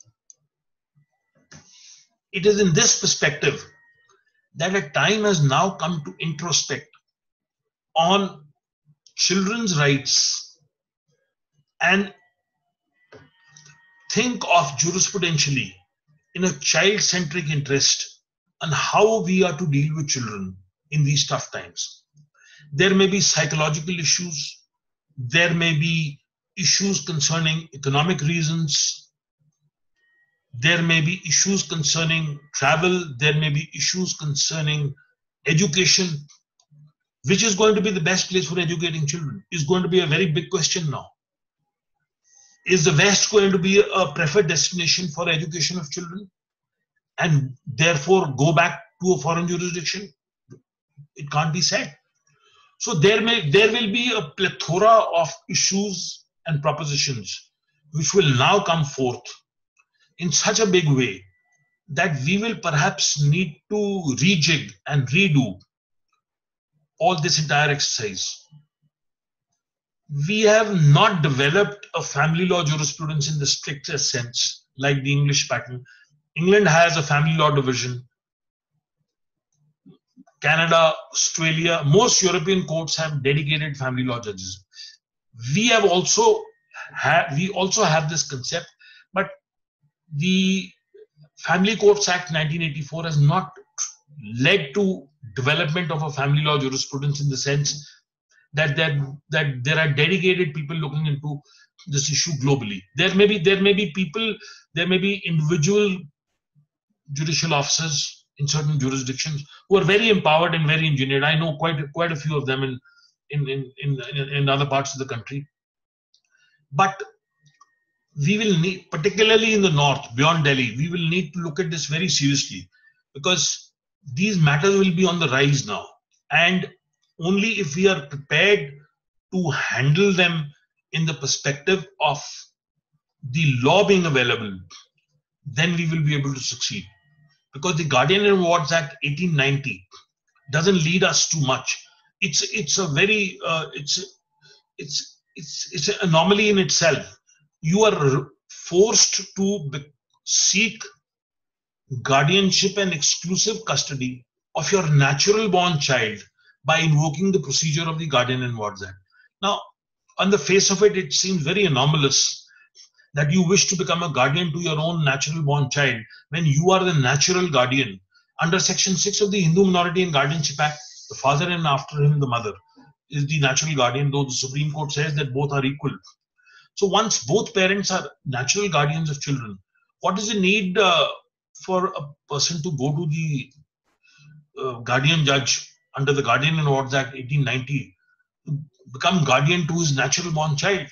it is in this perspective that a time has now come to introspect on children's rights and think of jurisprudentially in a child-centric interest on how we are to deal with children in these tough times. There may be psychological issues, there may be issues concerning economic reasons, There may be issues concerning travel. There may be issues concerning education. Which is going to be the best place for educating children is going to be a very big question now. Is the West going to be a preferred destination for education of children and therefore go back to a foreign jurisdiction? It can't be said. So there may there will be a plethora of issues and propositions which will now come forth in such a big way that we will perhaps need to rejig and redo all this entire exercise. We have not developed a family law jurisprudence in the strictest sense, like the English pattern. England has a family law division. Canada, Australia, most European courts have dedicated family law judges. We have also have, we also have this concept, but the Family Courts Act nineteen eighty-four has not led to development of a family law jurisprudence in the sense that that that there are dedicated people looking into this issue globally. There may be there may be people, there may be individual judicial officers in certain jurisdictions who are very empowered and very engineered. I know quite quite a few of them in in in in, in other parts of the country. But we will need, particularly in the north, beyond Delhi, we will need to look at this very seriously, because these matters will be on the rise now. And only if we are prepared to handle them in the perspective of the law being available, then we will be able to succeed. Because the Guardian and Wards Act eighteen ninety doesn't lead us too much. It's it's a very uh, it's it's it's it's an anomaly in itself. You are forced to seek guardianship and exclusive custody of your natural born child by invoking the procedure of the Guardian and Wards Act. Now, on the face of it, it seems very anomalous that you wish to become a guardian to your own natural born child when you are the natural guardian. Under Section six of the Hindu Minority and Guardianship Act, the father and after him the mother is the natural guardian, though the Supreme Court says that both are equal. So once both parents are natural guardians of children, what is the need uh, for a person to go to the uh, guardian judge under the Guardian and Wards Act eighteen ninety to become guardian to his natural born child?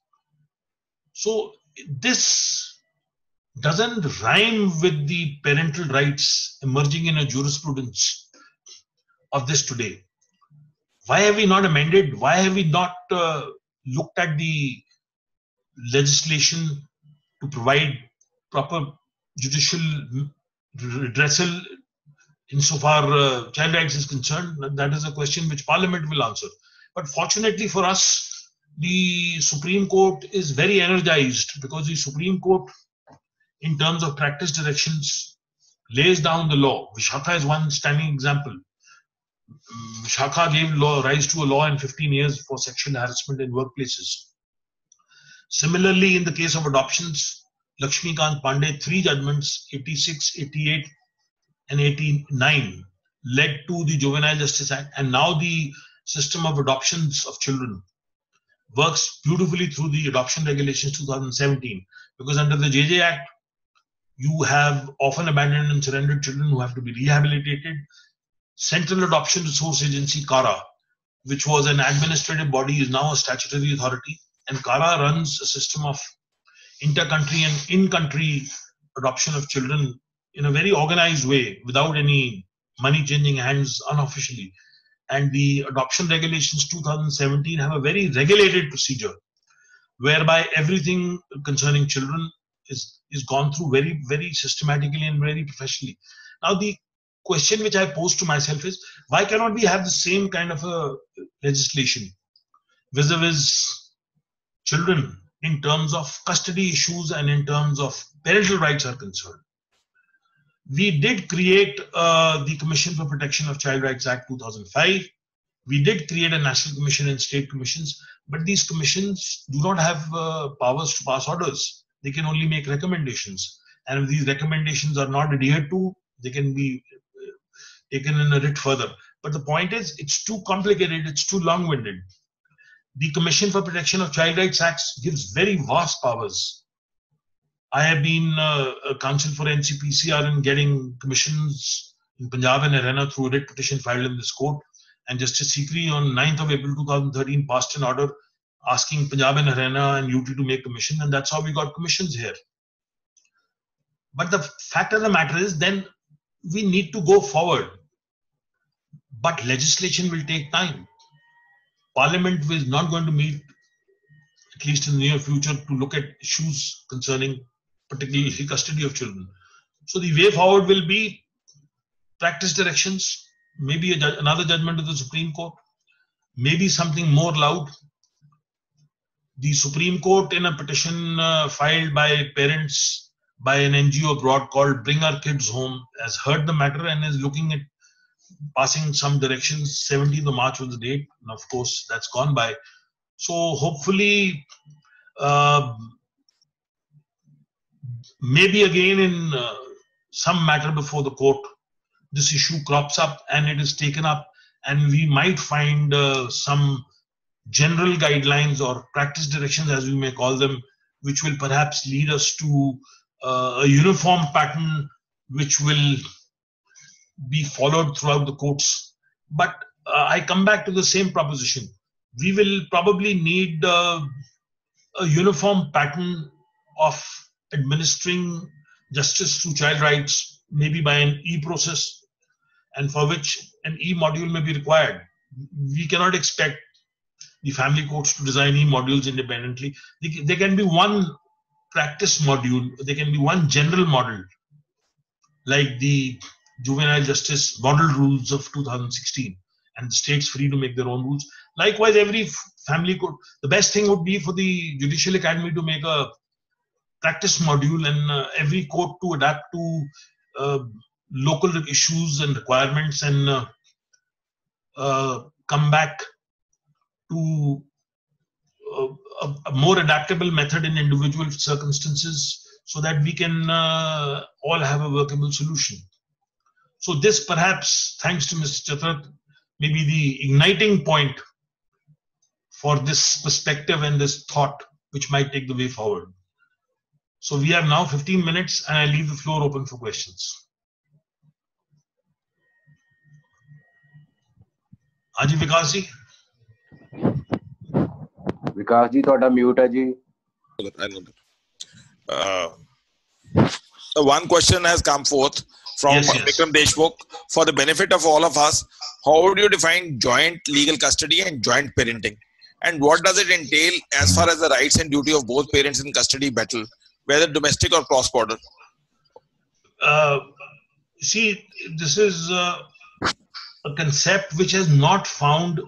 So this doesn't rhyme with the parental rights emerging in a jurisprudence of this today. Why have we not amended? Why have we not uh, looked at the legislation to provide proper judicial redressal insofar uh, child rights is concerned? That is a question which Parliament will answer. But fortunately for us, the Supreme Court is very energized, because the Supreme Court, in terms of practice directions, lays down the law. Vishakha is one standing example. Vishakha gave law, rise to a law in fifteen years for sexual harassment in workplaces. Similarly, in the case of adoptions, Lakshmikant Pandey, three judgments, eighty-six, eighty-eight and eighty-nine, led to the Juvenile Justice Act, and now the system of adoptions of children works beautifully through the Adoption Regulations two thousand seventeen, because under the J J Act, you have orphan, abandoned and surrendered children who have to be rehabilitated. Central Adoption Resource Agency, CARA, which was an administrative body, is now a statutory authority, and CARA runs a system of inter-country and in-country adoption of children in a very organized way, without any money changing hands unofficially. And the Adoption Regulations two thousand seventeen have a very regulated procedure, whereby everything concerning children is, is gone through very, very systematically and very professionally. Now, the question which I pose to myself is, why cannot we have the same kind of a legislation vis-a-vis children in terms of custody issues and in terms of parental rights are concerned? We did create uh, the Commission for Protection of Child Rights Act two thousand five. We did create a National Commission and State Commissions, but these commissions do not have uh, powers to pass orders. They can only make recommendations. And if these recommendations are not adhered to, they can be taken in a writ further. But the point is, it's too complicated, it's too long-winded. The Commission for Protection of Child Rights Act gives very vast powers I have been uh, a counsel for N C P C R in getting commissions in Punjab and Haryana through a writ petition filed in this court. And Justice Sikri on ninth of April two thousand thirteen passed an order asking Punjab and Haryana and U T to make commission, and that's how we got commissions here. But the fact of the matter is, then we need to go forward. But legislation will take time. Parliament is not going to meet, at least in the near future, to look at issues concerning particularly custody of children. So the way forward will be practice directions, maybe a ju- another judgment of the Supreme Court, maybe something more loud. The Supreme Court, in a petition uh, filed by parents by an N G O abroad called Bring Our Kids Home, has heard the matter and is looking at passing some directions. seventeenth of March was the date, and of course that's gone by. So hopefully, uh, maybe again in uh, some matter before the court, this issue crops up and it is taken up, and we might find uh, some general guidelines or practice directions, as we may call them, which will perhaps lead us to uh, a uniform pattern which will be followed throughout the courts. But uh, I come back to the same proposition. We will probably need uh, a uniform pattern of administering justice through child rights, maybe by an e-process, and for which an e-module may be required. We cannot expect the family courts to design e-modules independently. There can be one practice module, there can be one general model, like the Juvenile Justice Model Rules of two thousand sixteen, and the states free to make their own rules. Likewise, every family court, the best thing would be for the Judicial Academy to make a practice module, and uh, every court to adapt to uh, local issues and requirements, and uh, uh, come back to uh, a, a more adaptable method in individual circumstances, so that we can uh, all have a workable solution. So this perhaps, thanks to Mister Chatrat, may be the igniting point for this perspective and this thought, which might take the way forward. So we have now fifteen minutes, and I leave the floor open for questions. Haji Vikas ji. विकास जी थोड़ा mute है जी. Uh, one question has come forth from Yes, yes. Vikram Deshmukh. For the benefit of all of us, how would you define joint legal custody and joint parenting? And what does it entail as far as the rights and duty of both parents in custody battle, whether domestic or cross-border? Uh, see, this is uh, a concept which has not found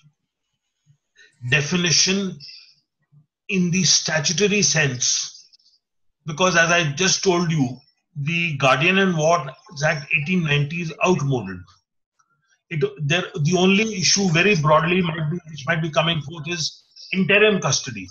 definition in the statutory sense, because as I just told you, the Guardian and Ward Act eighteen ninety is outmoded. It, there, the only issue very broadly might be, which might be coming forth is interim custody.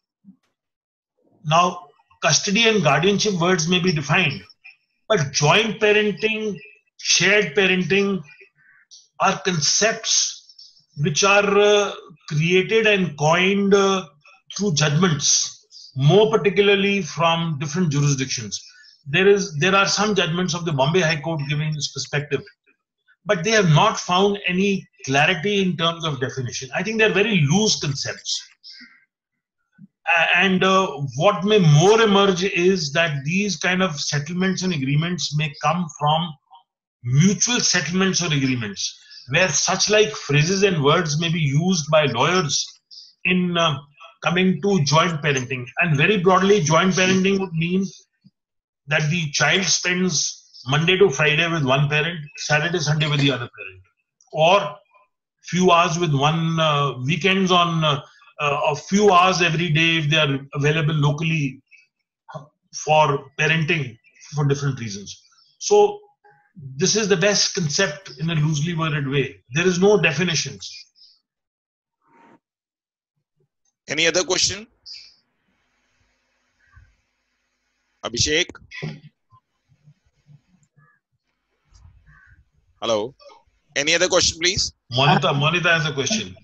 Now, custody and guardianship words may be defined, but joint parenting, shared parenting are concepts which are uh, created and coined uh, through judgments, more particularly from different jurisdictions. There is, there are some judgments of the Bombay High Court giving this perspective, but they have not found any clarity in terms of definition. I think they're very loose concepts. And uh, what may more emerge is that these kind of settlements and agreements may come from mutual settlements or agreements, where such like phrases and words may be used by lawyers in uh, coming to joint parenting. And very broadly, joint parenting would mean that the child spends Monday to Friday with one parent, Saturday, Sunday with the other parent, or few hours with one, uh, weekends on uh, uh, a few hours every day if they are available locally for parenting for different reasons. So this is the best concept in a loosely worded way. There is no definitions. Any other question? Abhishek? Hello? Any other question, please? Monita, Monita has a question.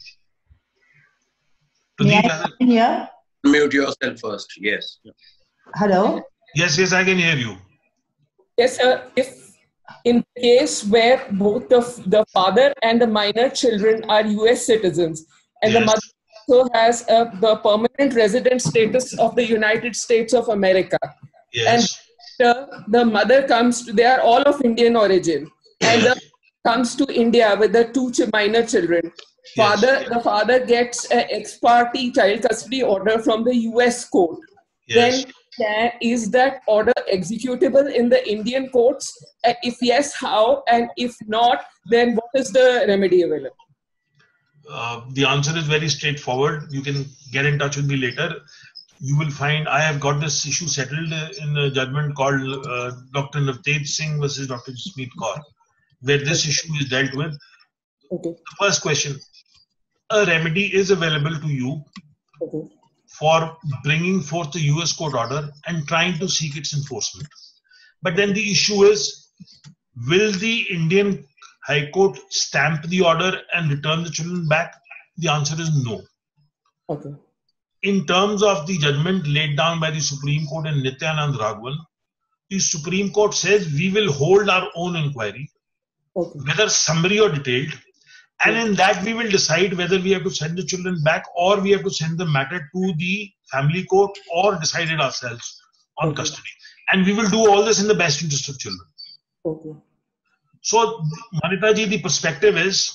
May Pradeep I has a- come here? Mute yourself first. Yes. Hello. Yes, yes, I can hear you. Yes, sir. If in case where both the, the father and the minor children are U S citizens, and Yes. the mother also has a, the permanent resident status of the United States of America, Yes. and the, the mother comes to, they are all of Indian origin, and the comes to India with the two ch- minor children. Father, Yes. the father gets an ex parte child custody order from the U S court. Yes. Then can, is that order executable in the Indian courts? And if yes, how? And if not, then what is the remedy available? Uh, the answer is very straightforward. You can get in touch with me later. You will find I have got this issue settled in a judgment called uh, Doctor Navtej Singh versus Doctor Jasmeet Kaur, where this issue is dealt with. Okay. The first question, a remedy is available to you Okay. for bringing forth the U S court order and trying to seek its enforcement. But then the issue is, will the Indian High Court stamp the order and return the children back? The answer is no. Okay. In terms of the judgment laid down by the Supreme Court in Nityanand Raghavan, the Supreme Court says we will hold our own inquiry, Okay. whether summary or detailed, and in that we will decide whether we have to send the children back or we have to send the matter to the family court or decide it ourselves on Okay. custody. And we will do all this in the best interest of children. Okay. So, Manita ji, the perspective is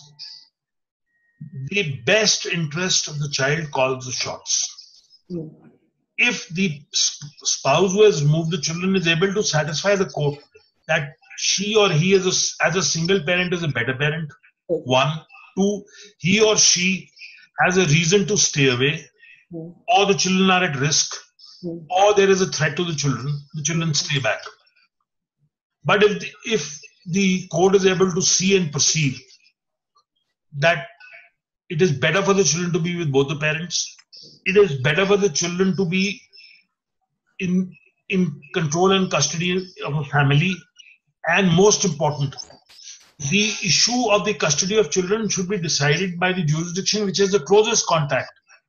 the best interest of the child calls the shots. Yeah. If the spouse who has moved the children is able to satisfy the court that she or he as a, as a single parent is a better parent, Okay. one, two, he or she has a reason to stay away, Yeah. or the children are at risk, Yeah. or there is a threat to the children, the children stay back. But if the, if the court is able to see and perceive that it is better for the children to be with both the parents, it is better for the children to be in in control and custody of a family, and most important, the issue of the custody of children should be decided by the jurisdiction which has the closest contact,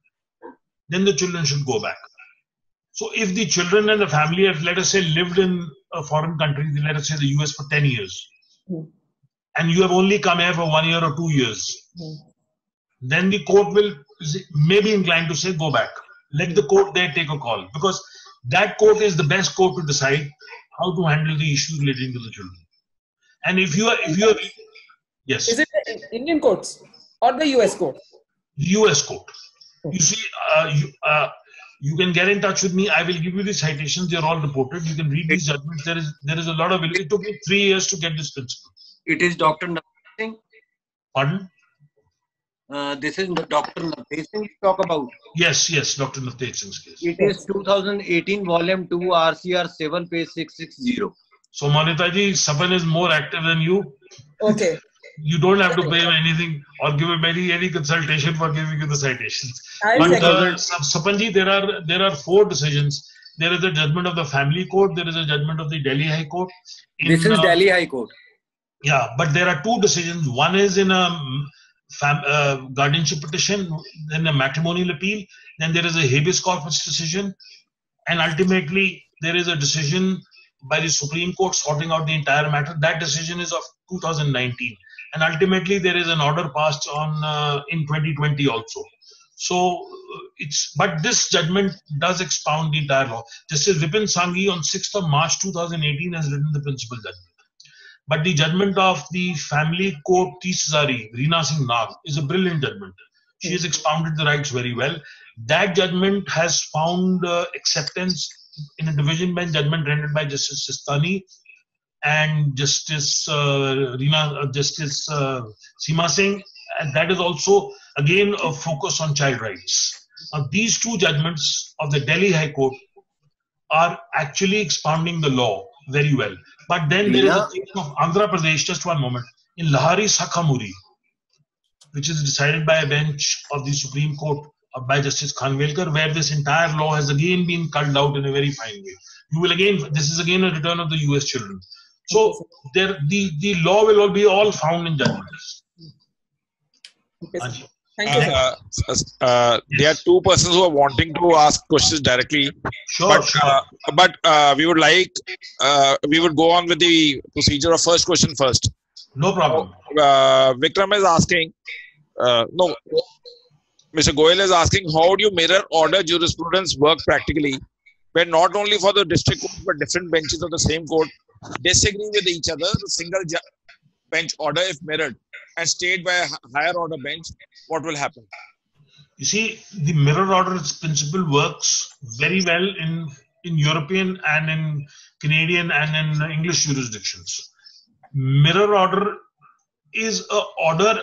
then the children should go back. So if the children and the family have, let us say, lived in a foreign country, let us say the U S for ten years, Mm. and you have only come here for one year or two years, Mm. then the court will may be inclined to say, go back. Let the court there take a call, because that court is the best court to decide how to handle the issues relating to the children. And if you are, if you are, yes, Is it the Indian courts or the U S court? U S court. You see, uh, you, uh, you can get in touch with me. I will give you the citations. They're all reported. You can read these judgments. There is there is a lot of. It took me three years to get this principle. It is Doctor Navtej Singh. Pardon? Uh, this is Doctor Navtej Singh you talk about. Yes, yes, Doctor Navtej Singh's case. It is two thousand eighteen volume two R C R seven page six sixty. So Manita ji, Sapan is more active than you. Okay. You don't have to pay him anything or give him any any consultation for giving you the citations. I'll But check uh, it. Sapan ji, there are there are four decisions. There is a judgment of the family court. There is a judgment of the Delhi High Court. In, This is uh, Delhi High Court. Yeah, but there are two decisions. One is in a fam, uh, guardianship petition, then a matrimonial appeal. Then there is a habeas corpus decision, and ultimately there is a decision by the Supreme Court sorting out the entire matter. That decision is of two thousand nineteen, and ultimately there is an order passed on uh, in twenty twenty also. So uh, it's but this judgment does expound the entire law. Justice Vipin Sanghi on sixth of March two thousand eighteen has written the principal judgment. But the judgment of the family court Tisari, Reena Singh Nag, is a brilliant judgment. She has expounded the rights very well. That judgment has found uh, acceptance in a division bench judgment rendered by Justice Sistani and Justice uh, Reena, uh, Justice uh, Seema Singh, and that is also again a focus on child rights. Now, these two judgments of the Delhi High Court are actually expounding the law very well. But then there is a case of Andhra Pradesh, just one moment, in Lahari Sakhamuri, which is decided by a bench of the Supreme Court uh, by Justice Khanwilkar, where this entire law has again been culled out in a very fine way. You will again, this is again a return of the U S children. So there, the, the law will all be all found in judgments. Okay, Anji. Thank you, sir. Uh, uh, there are two persons who are wanting to ask questions directly. Sure, but sure. uh, but uh, we would like uh, we would go on with the procedure of first question first. No problem. Uh, Vikram is asking. Uh, no, Mister Goyal is asking, how do you mirror order jurisprudence work practically, where not only for the district court but different benches of the same court disagree with each other? The single ju- bench order, if mirrored and stayed by a higher order bench, what will happen? You see, the mirror order principle works very well in, in European and in Canadian and in English jurisdictions. Mirror order is a order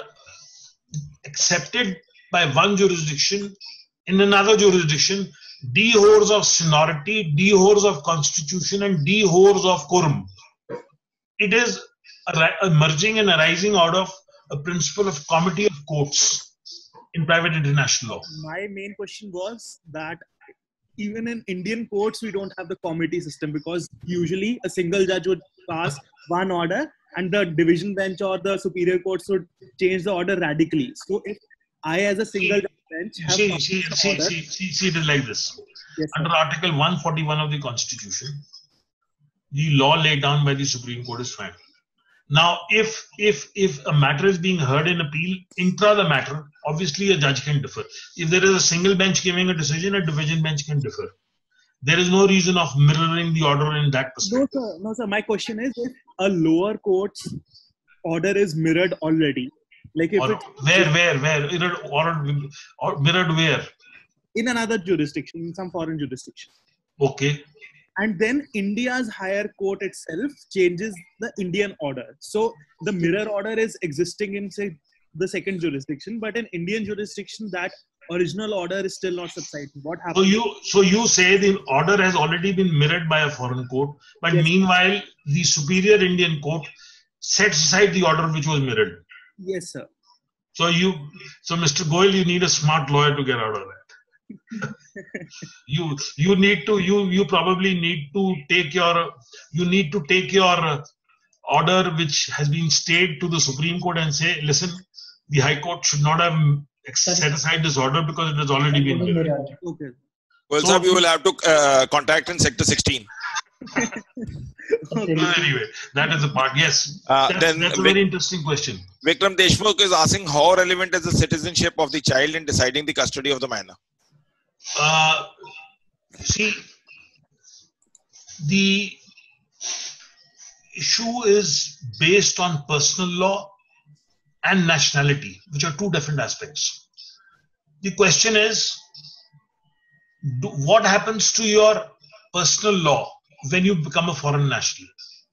accepted by one jurisdiction in another jurisdiction, dehors of sonority, dehors of constitution, and dehors of quorum. It is a merging and arising out of a principle of comity of courts in private international law. My main question was that even in Indian courts, we don't have the comity system, because usually a single judge would pass one order and the division bench or the superior courts would change the order radically. So if I, as a single bench, have see, see, see, order, see, see, see it is like this. Yes, Under Article one forty-one of the Constitution, the law laid down by the Supreme Court is final. Now, if if if a matter is being heard in appeal, intra the matter, obviously a judge can differ. If there is a single bench giving a decision, a division bench can differ. There is no reason of mirroring the order in that perspective. No, sir. No, sir. My question is, if a lower court's order is mirrored already, like if Or, it where, where, where? Mirrored, ordered, or mirrored where? in another jurisdiction, in some foreign jurisdiction, Okay. and then India's higher court itself changes the Indian order. So the mirror order is existing in, say, the second jurisdiction, but in Indian jurisdiction, that original order is still not subsiding. What So happens? you, so you say the order has already been mirrored by a foreign court, but Yes. meanwhile, the superior Indian court sets aside the order which was mirrored. Yes, sir. So you, so Mister Goyal, you need a smart lawyer to get out of that. you, you need to, you, you probably need to take your, you need to take your uh, order which has been stayed to the Supreme Court and say, listen, the High Court should not have set aside this order because it has already been mirrored. Okay. Well, So- sir, we will have to uh, contact in Sector sixteen. Anyway, that is the part. Yes, Uh, that's, then that's a Vic- very interesting question. Vikram Deshmukh is asking, how relevant is the citizenship of the child in deciding the custody of the minor? Uh, see, the issue is based on personal law and nationality, which are two different aspects. The question is, do, what happens to your personal law when you become a foreign national?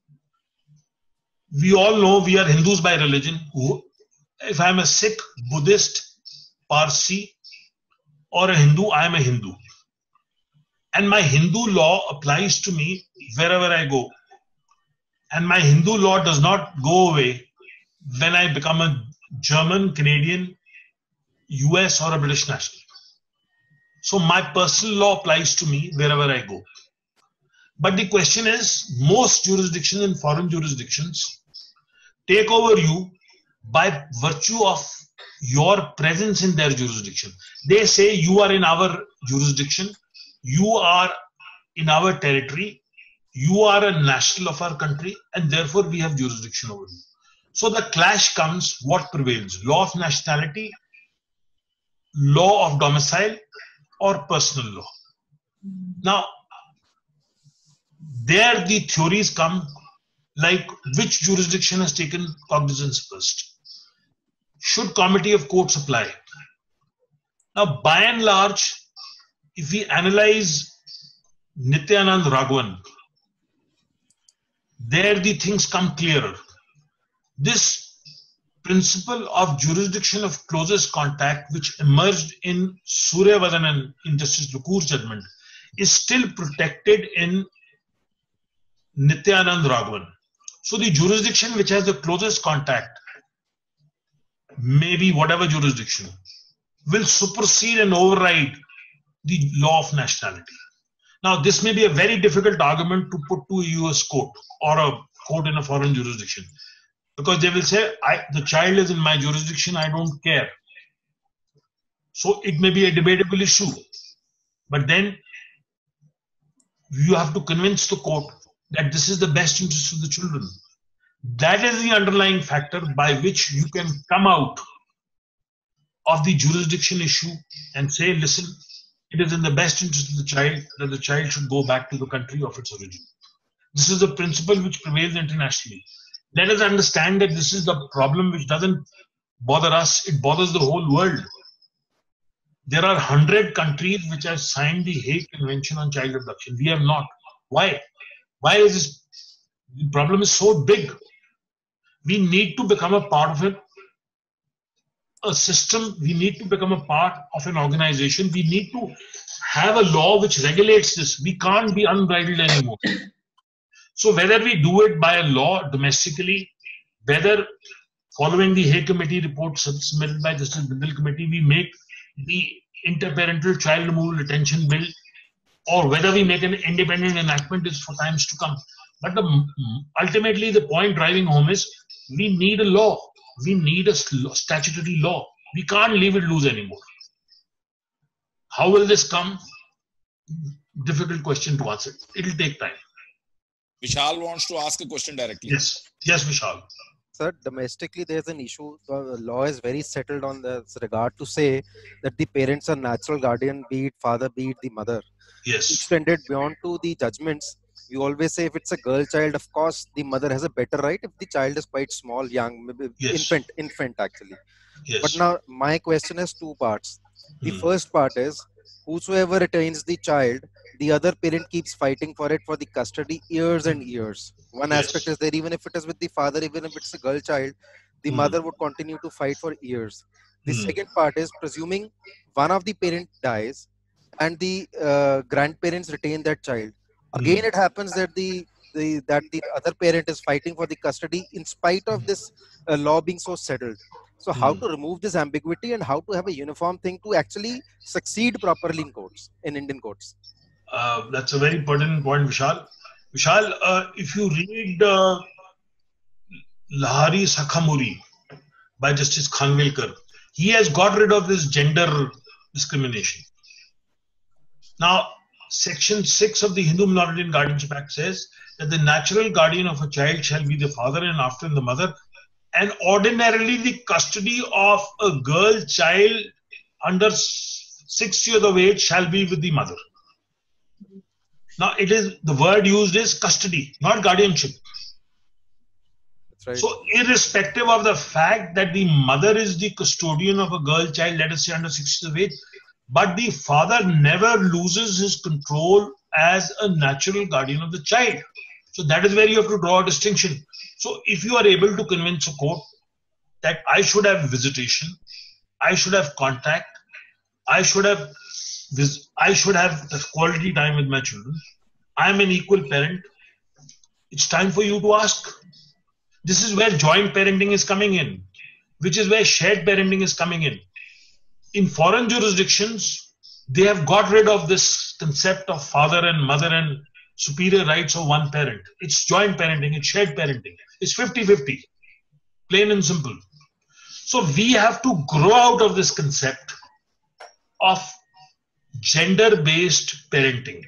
We all know we are Hindus by religion. Who- If I am a Sikh, Buddhist, Parsi, or a Hindu, I am a Hindu. And my Hindu law applies to me wherever I go. And my Hindu law does not go away when I become a German, Canadian, U S, or a British national. So my personal law applies to me wherever I go. But the question is, most jurisdictions and foreign jurisdictions take over you by virtue of your presence in their jurisdiction. They say you are in our jurisdiction, you are in our territory, you are a national of our country, and therefore we have jurisdiction over you. So the clash comes, what prevails? Law of nationality, law of domicile, or personal law. Now, there the theories come like which jurisdiction has taken cognizance first. Should comity of courts apply? Now, by and large, if we analyze Nityanand Raghavan, there the things come clearer. This principle of jurisdiction of closest contact, which emerged in Suryavadanan in Justice Lukur's judgment, is still protected in Nityanand Raghavan. So the jurisdiction which has the closest contact, maybe whatever jurisdiction, will supersede and override the law of nationality. Now, this may be a very difficult argument to put to a U S court or a court in a foreign jurisdiction, because they will say, I, the child is in my jurisdiction, I don't care. So it may be a debatable issue. But then you have to convince the court that this is the best interest of the children. That is the underlying factor by which you can come out of the jurisdiction issue and say, listen, it is in the best interest of the child that the child should go back to the country of its origin. This is the principle which prevails internationally. Let us understand that this is the problem which doesn't bother us, it bothers the whole world. There are one hundred countries which have signed the Hague Convention on Child Abduction. We have not. Why? Why is this? The problem is so big. We need to become a part of it. A system, we need to become a part of an organization. We need to have a law which regulates this. We can't be unbridled anymore. So whether we do it by a law domestically, whether following the Hague Committee report submitted by Justice Bindal Committee, we make the interparental child removal detention bill, or whether we make an independent enactment is for times to come. But the, ultimately the point driving home is we need a law. We need a statutory law. We can't leave it loose anymore. How will this come? Difficult question to answer. It will take time. Vishal wants to ask a question directly. Yes. Yes, Vishal. Sir, domestically there's an issue. The law is very settled on this regard to say that the parents are natural guardian, be it father, be it the mother. Yes. Extended beyond to the judgments, we always say if it's a girl child, of course, the mother has a better right if the child is quite small, young, maybe yes. infant, infant actually. Yes. But now my question has two parts. The Hmm. first part is, whosoever retains the child, the other parent keeps fighting for it for the custody years and years. One Yes. aspect is there, even if it is with the father, even if it's a girl child, the Hmm. mother would continue to fight for years. The Hmm. second part is, presuming one of the parent dies and the uh, grandparents retain that child. Again, it happens that the, the that the other parent is fighting for the custody in spite of this uh, law being so settled. So how Hmm. to remove this ambiguity and how to have a uniform thing to actually succeed properly in courts, in Indian courts? Uh, that's a very pertinent point, Vishal. Vishal, uh, if you read uh, Lahari Sakhamuri by Justice Khanvilkar, he has got rid of this gender discrimination. Now, Section six of the Hindu Minority and Guardianship Act says that the natural guardian of a child shall be the father and after the mother, and ordinarily the custody of a girl child under six years of age shall be with the mother. Now, it is the word used is custody, not guardianship. That's right. So, irrespective of the fact that the mother is the custodian of a girl child, let us say under six years of age, but the father never loses his control as a natural guardian of the child. So that is where you have to draw a distinction. So if you are able to convince a court that I should have visitation, I should have contact, I should have this, I should have quality time with my children, I am an equal parent, it's time for you to ask. This is where joint parenting is coming in, which is where shared parenting is coming in. In foreign jurisdictions, they have got rid of this concept of father and mother and superior rights of one parent. It's joint parenting, it's shared parenting. It's fifty fifty, plain and simple. So we have to grow out of this concept of gender-based parenting.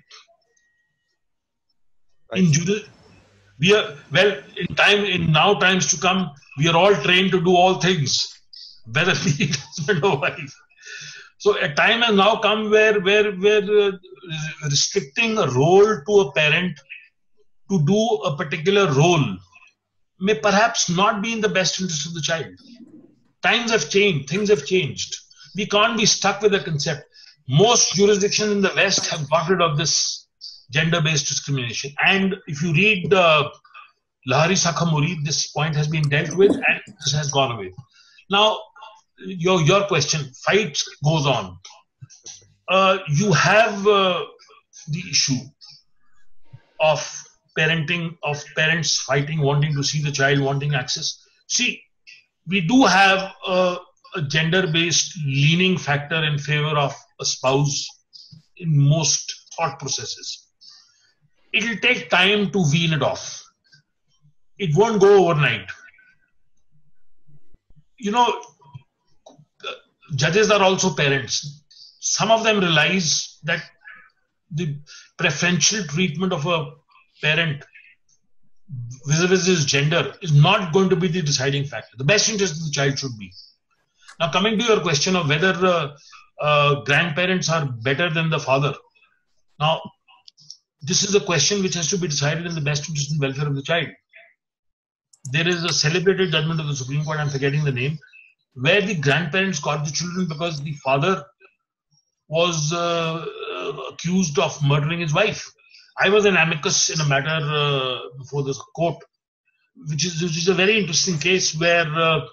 In Judaism, we are, well, in time, in now times to come, we are all trained to do all things, whether be it husband or wife. So a time has now come where, where, where uh, restricting a role to a parent to do a particular role may perhaps not be in the best interest of the child. Times have changed, things have changed. We can't be stuck with a concept. Most jurisdictions in the West have got rid of this gender-based discrimination. And if you read uh, Lahari Sakhamuri, this point has been dealt with and this has gone away. Now, your your question, fight goes on. Uh, you have uh, the issue of parenting, of parents fighting, wanting to see the child, wanting access. See, we do have a, a gender-based leaning factor in favor of a spouse in most thought processes. It will take time to wean it off. It won't go overnight. You know, judges are also parents. Some of them realize that the preferential treatment of a parent vis-a-vis his gender is not going to be the deciding factor. The best interest of the child should be. Now, coming to your question of whether uh, uh, grandparents are better than the father. Now, this is a question which has to be decided in the best interest and welfare of the child. There is a celebrated judgment of the Supreme Court, I'm forgetting the name, where the grandparents got the children because the father was uh, accused of murdering his wife. I was an amicus in a matter uh, before the court, which is, which is a very interesting case where uh,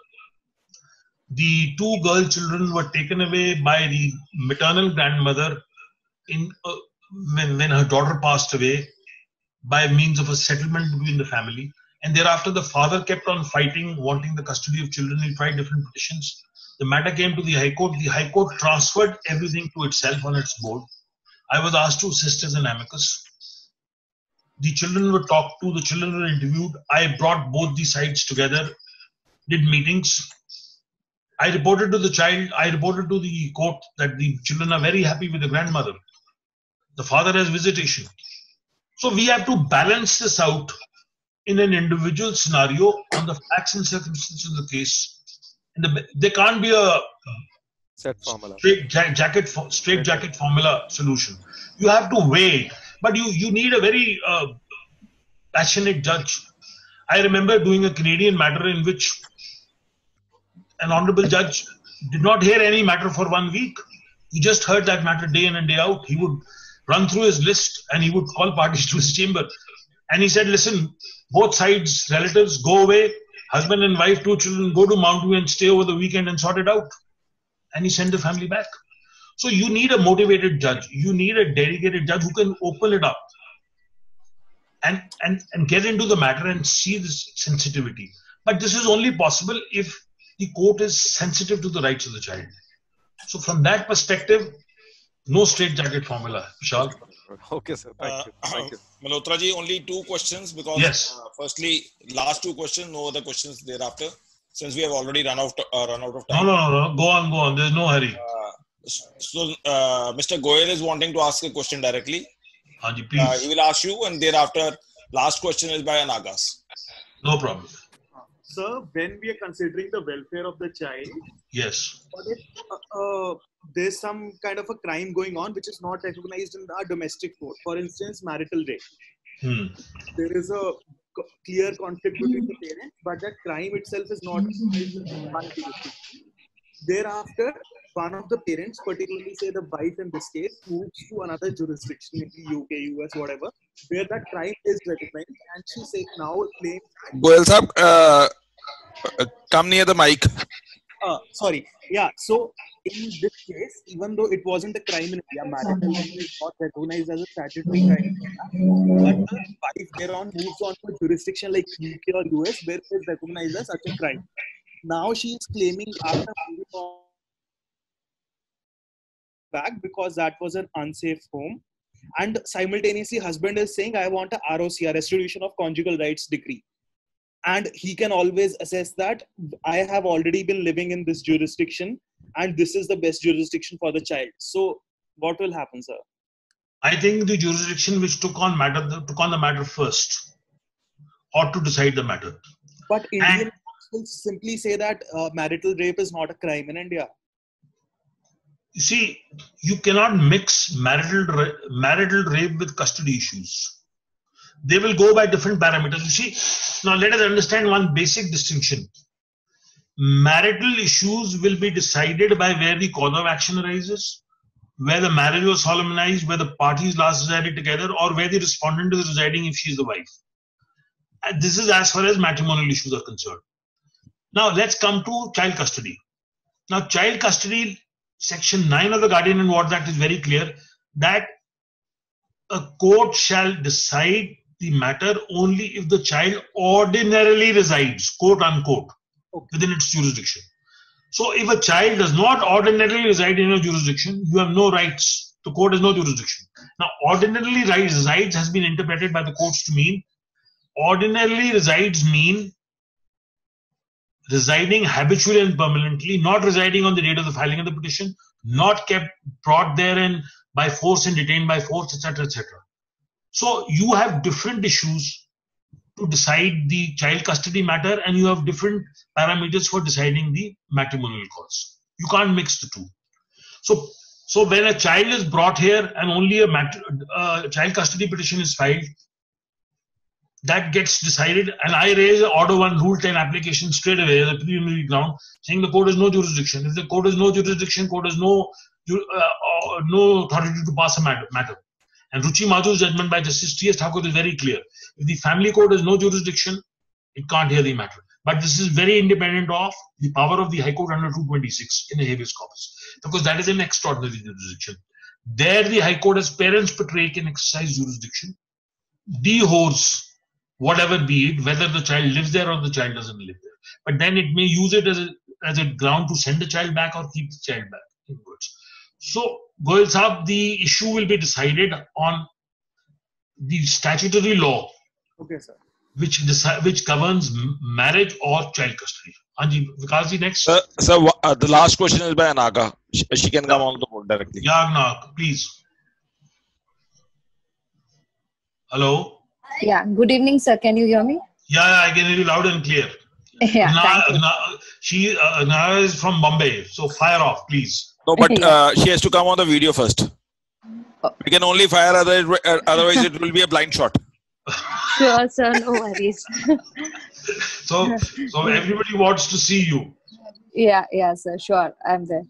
the two girl children were taken away by the maternal grandmother in uh, when, when her daughter passed away by means of a settlement between the family. And thereafter, the father kept on fighting, wanting the custody of children. He tried different petitions. The matter came to the High Court. The High Court transferred everything to itself on its board. I was asked to assist as an amicus. The children were talked to, the children were interviewed. I brought both the sides together, did meetings. I reported to the child, I reported to the court that the children are very happy with the grandmother. The father has visitation. So we have to balance this out in an individual scenario on the facts and circumstances of the case. And the, there can't be a set formula, straight jacket, straight jacket formula solution. You have to weigh, but you you need a very uh, passionate judge. I remember doing a Canadian matter in which an honorable judge did not hear any matter for one week. He just heard that matter day in and day out. He would run through his list and he would call parties to his chamber. And he said, listen, both sides, relatives, go away. Husband and wife, two children, go to Mount View and stay over the weekend and sort it out. And he sent the family back. So you need a motivated judge. You need a dedicated judge who can open it up and, and, and get into the matter and see this sensitivity. But this is only possible if the court is sensitive to the rights of the child. So from that perspective, no straitjacket formula. Vishal. Okay, sir. Thank uh, you. Thank you. Malhotra ji, only two questions because yes. uh, firstly, last two questions, no other questions thereafter, since we have already run out uh, run out of time. No, no, no, no. Go on, go on. There's no hurry. Uh, so, uh, Mister Goyal is wanting to ask a question directly. Haji, please. Uh, he will ask you, and thereafter, last question is by Anagas. No problem. Sir, when we are considering the welfare of the child, yes, but if uh, uh, there's some kind of a crime going on which is not recognized in our domestic court, for instance, marital rape. Hmm. There is a clear conflict between the parents, but that crime itself is not recognized in one jurisdiction. Thereafter, one of the parents, particularly say the wife in this case, moves to another jurisdiction, maybe U K, U S, whatever, where that crime is recognized, and she says now claims. Goyal sahab, uh, come near the mic. Uh, sorry. Yeah. So in this case, even though it wasn't a crime in India, marital rape is not recognized as a statutory crime, but the wife thereon moves on to a jurisdiction like U K or U S where it is recognized as such a crime. Now she is claiming after moving on back because that was an unsafe home, and simultaneously husband is saying I want a R O C, a restitution of conjugal rights decree, and he can always assess that I have already been living in this jurisdiction and this is the best jurisdiction for the child. So what will happen, sir? I think the jurisdiction which took on matter took on the matter first ought to decide the matter. But Indian will simply say that uh, marital rape is not a crime in India. You see, you cannot mix marital marital rape with custody issues. They will go by different parameters. You see, now let us understand one basic distinction. Marital issues will be decided by where the cause of action arises, where the marriage was solemnized, where the parties last resided together, or where the respondent is residing if she is the wife. And this is as far as matrimonial issues are concerned. Now let's come to child custody. Now child custody, section nine of the Guardian and Wards Act is very clear that a court shall decide the matter only if the child ordinarily resides, quote unquote, okay, within its jurisdiction. So if a child does not ordinarily reside in a jurisdiction, you have no rights. The court has no jurisdiction. Now, ordinarily resides has been interpreted by the courts to mean, ordinarily resides mean residing habitually and permanently, not residing on the date of the filing of the petition, not kept, brought there and by force and detained by force, et cetera, et cetera. So you have different issues to decide the child custody matter, and you have different parameters for deciding the matrimonial cause. You can't mix the two. So, so when a child is brought here and only a mat uh, child custody petition is filed, that gets decided, and I raise an order one rule ten application straight away as a preliminary ground, saying the court has no jurisdiction. If the court has no jurisdiction, court has no uh, uh, no authority to pass a matter. matter. And Ruchi Madhu's judgment by Justice T S Thakur is very clear. If the family court has no jurisdiction, it can't hear the matter. But this is very independent of the power of the High Court under two twenty-six in the habeas corpus, because that is an extraordinary jurisdiction. There the High Court as parents portray can exercise jurisdiction, dehors whatever be it, whether the child lives there or the child doesn't live there. But then it may use it as a, as a ground to send the child back or keep the child back inwards. So, Goyal Sahab, the issue will be decided on the statutory law, okay, sir, which decide, which governs marriage or child custody. Anji, Vikasji, next. Sir, sir uh, the last question is by Anaga. She, she can come on the board directly. Yeah, Anaga, please. Hello. Yeah, good evening, sir. Can you hear me? Yeah, yeah, I can hear you loud and clear. Yeah, Na, thank you. Na, she uh, Nara is from Bombay, so fire off, please. No, but Yeah. uh, she has to come on the video first. Oh. We can only fire, otherwise, uh, otherwise it will be a blind shot. Sure, sir. No worries. So, so everybody wants to see you. Yeah, yeah, sir. Sure, I'm there.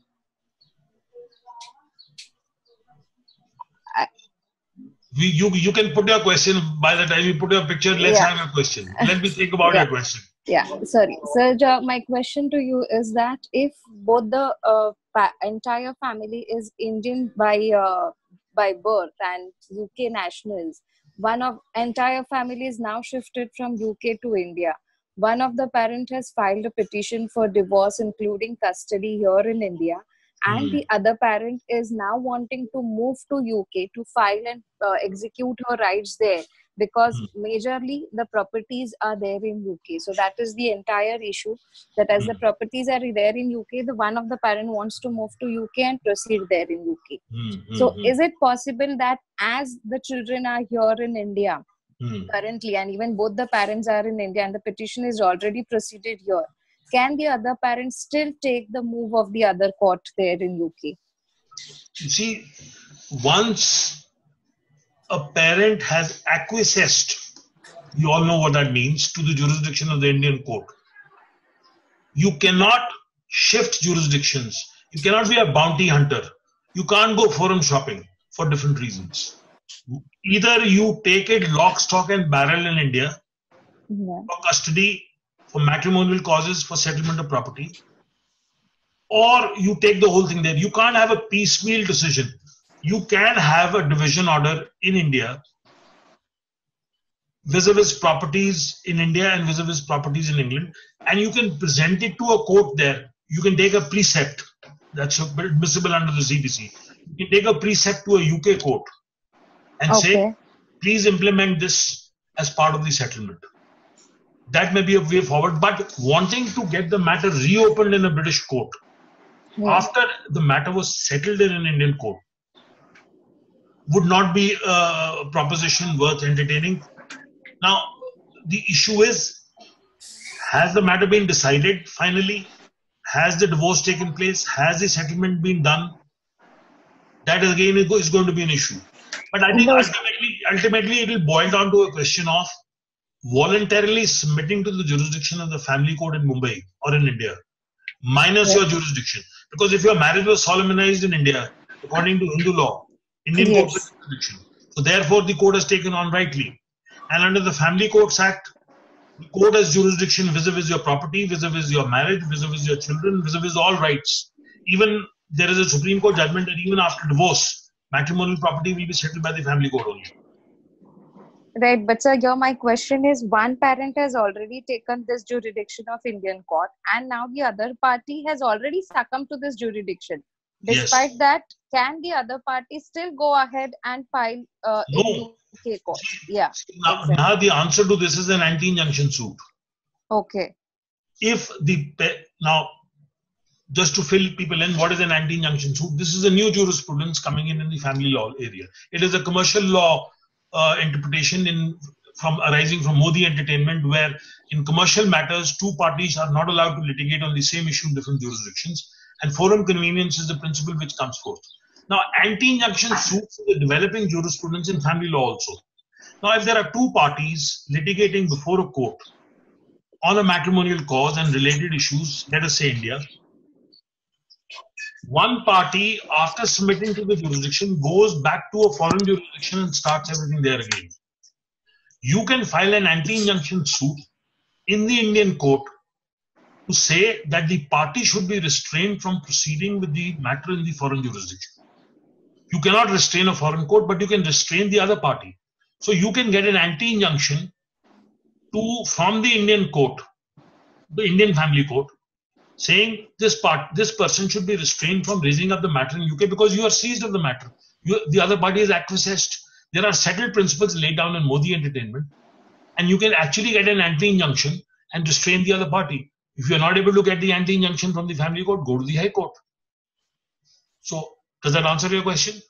We, you, you can put your question by the time you put your picture. Let's Yeah. have your question. Let me think about Yeah. your question. Yeah, sorry. Sir, Ja, my question to you is that if both the uh, fa entire family is Indian by uh, by birth and U K nationals, one of entire family is now shifted from U K to India. One of the parent has filed a petition for divorce, including custody here in India, and Hmm. the other parent is now wanting to move to U K to file and uh, execute her rights there, because Hmm. majorly the properties are there in U K. So that is the entire issue, that as the Hmm. properties are there in U K, the one of the parent wants to move to U K and proceed there in U K. Hmm, hmm, So hmm, is it possible that as the children are here in India hmm. currently, and even both the parents are in India and the petition is already proceeded here, can the other parent still take the move of the other court there in U K? You see, once a parent has acquiesced, you all know what that means, to the jurisdiction of the Indian court. You cannot shift jurisdictions. You cannot be a bounty hunter. You can't go forum shopping for different reasons. Either you take it lock, stock and barrel in India Yeah. for custody, for matrimonial causes, for settlement of property, or you take the whole thing there. You can't have a piecemeal decision. You can have a division order in India vis-a-vis properties in India and vis-a-vis properties in England, and you can present it to a court there. You can take a precept that's admissible under the C B C. You can take a precept to a U K court and say, Okay. please implement this as part of the settlement. That may be a way forward, but wanting to get the matter reopened in a British court Yeah. after the matter was settled in an Indian court would not be a proposition worth entertaining. Now, the issue is, has the matter been decided finally? Has the divorce taken place? Has the settlement been done? That is again is going to be an issue. But I think Those- ultimately, ultimately it will boil down to a question of voluntarily submitting to the jurisdiction of the family court in Mumbai or in India, minus Yes. your jurisdiction. Because if your marriage was solemnized in India, according to Hindu law, Indian court Yes. has jurisdiction. So therefore the court has taken on rightly. And under the Family Courts Act, the court has jurisdiction vis-a-vis your property, vis-a-vis your marriage, vis-a-vis your children, vis-a-vis all rights. Even there is a Supreme Court judgment that even after divorce, matrimonial property will be settled by the family court only. Right, but sir, here my question is, one parent has already taken this jurisdiction of Indian court, and now the other party has already succumbed to this jurisdiction. Yes. Despite that, can the other party still go ahead and file uh, in No. U K court? Yeah. Now, Exactly. now the answer to this is an anti-injunction suit. Okay. if the now just to fill people in, what is an anti-injunction suit? This is a new jurisprudence coming in in the family law area. It is a commercial law uh, interpretation in from arising from Modi Entertainment, where in commercial matters, two parties are not allowed to litigate on the same issue in different jurisdictions, and forum convenience is the principle which comes forth. Now, anti-injunction suits is a developing jurisprudence in family law also. Now, if there are two parties litigating before a court on a matrimonial cause and related issues, let us say India, one party, after submitting to the jurisdiction, goes back to a foreign jurisdiction and starts everything there again. You can file an anti-injunction suit in the Indian court to say that the party should be restrained from proceeding with the matter in the foreign jurisdiction. You cannot restrain a foreign court, but you can restrain the other party. So you can get an anti-injunction to from the Indian court, the Indian family court, saying this part, this person should be restrained from raising up the matter in U K because you are seized of the matter. You, the other party is acquiesced. There are settled principles laid down in Modi Entertainment, and you can actually get an anti-injunction and restrain the other party. If you are not able to get the anti-injunction from the family court, go to the High Court. So, does that answer your question?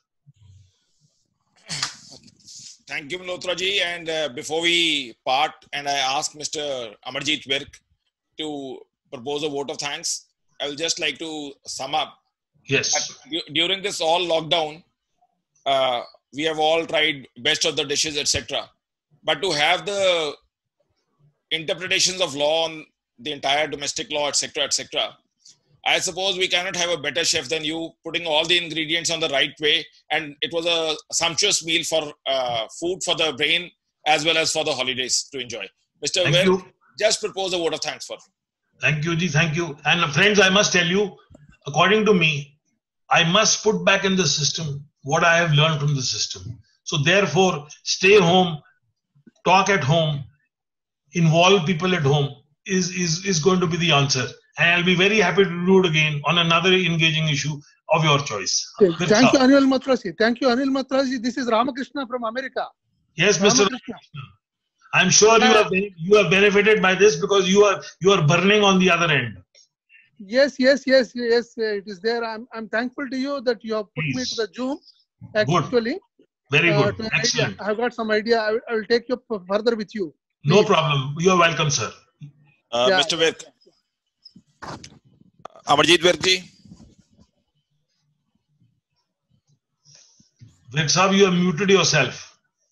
Thank you, Malhotra ji. And uh, before we part, and I ask Mister Amarjeet Virk to propose a vote of thanks, I will just like to sum up. Yes. During this all lockdown, uh, we have all tried best of the dishes, et cetera. But to have the interpretations of law on the entire domestic law, et cetera, et cetera, I suppose we cannot have a better chef than you, putting all the ingredients on the right way. And it was a sumptuous meal for uh, food for the brain as well as for the holidays to enjoy. Mister Virk, just propose a vote of thanks for. Thank you, Ji. Thank you. And friends, I must tell you, according to me, I must put back in the system what I have learned from the system. So therefore, stay home, talk at home, involve people at home is, is, is going to be the answer. And I'll be very happy to do it again on another engaging issue of your choice. Okay. Thank you, Anil Malhotra. Thank you, Anil Malhotra. This is Ramakrishna from America. Yes, Mister Ramakrishna. I'm sure you have you have benefited by this because you are you are burning on the other end. Yes, yes, yes, yes. It is there. I'm I'm thankful to you that you have put Please. me to the Zoom. Actually, good. Very uh, good. Excellent. I have got some idea. I will, I will take you further with you. Please. No problem. You are welcome, sir. Uh, yeah. Mister Virk. Amarjeet Virk ji. Virk sahab, you have muted yourself.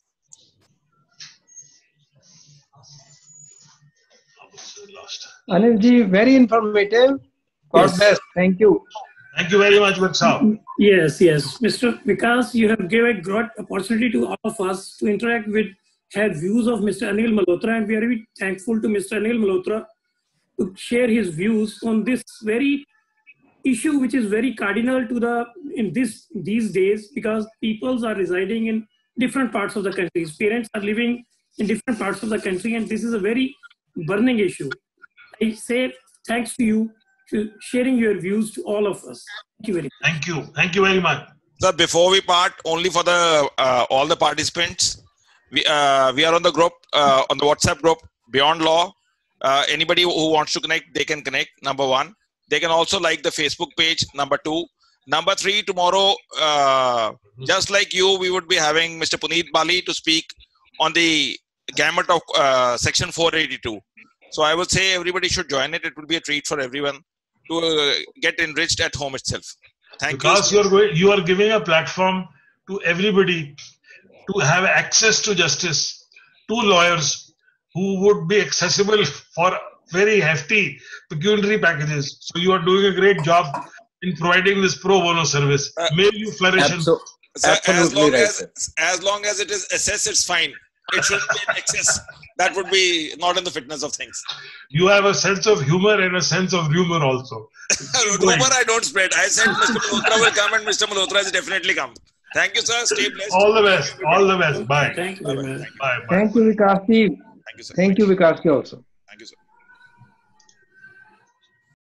Anil ji, very informative. God Yes. bless. Thank you. Thank you very much, Virk sahab. Yes, yes. Mister Vikas, you have given a great opportunity to all of us to interact with, have views of Mister Anil Malhotra, and we are very thankful to Mister Anil Malhotra to share his views on this very issue, which is very cardinal to the in this these days, because peoples are residing in different parts of the country. Parents are living in different parts of the country, and this is a very burning issue. I say thanks to you for sharing your views to all of us. Thank you very much. Thank you. Thank you very much. Sir, before we part, only for the uh, all the participants, we uh, we are on the group uh, on the WhatsApp group Beyond Law. Uh, anybody who wants to connect, they can connect. Number one, they can also like the Facebook page. Number two, number three, tomorrow, uh, just like you, we would be having Mister Puneet Bali to speak on the gamut of uh, Section four eighty-two. So I would say everybody should join it. It will be a treat for everyone to uh, get enriched at home itself. Thank because you. Because you are you are giving a platform to everybody to have access to justice, to lawyers who would be accessible for very hefty pecuniary packages. So you are doing a great job in providing this pro bono service. Uh, May you flourish. Abso- in as long right, as, as long as it is assessed, it's fine. It should be in excess. That would be not in the fitness of things. You have a sense of humor and a sense of humor also. Rumor I don't spread. I said Mister Malhotra will come and Mister Malhotra has definitely come. Thank you, sir. Stay blessed. All the best. All the best. Bye. Thank you. Bye. Bye. Thank you, Vikas ji. Thank you, sir. Thank you, Vikas ji also. Thank you, sir.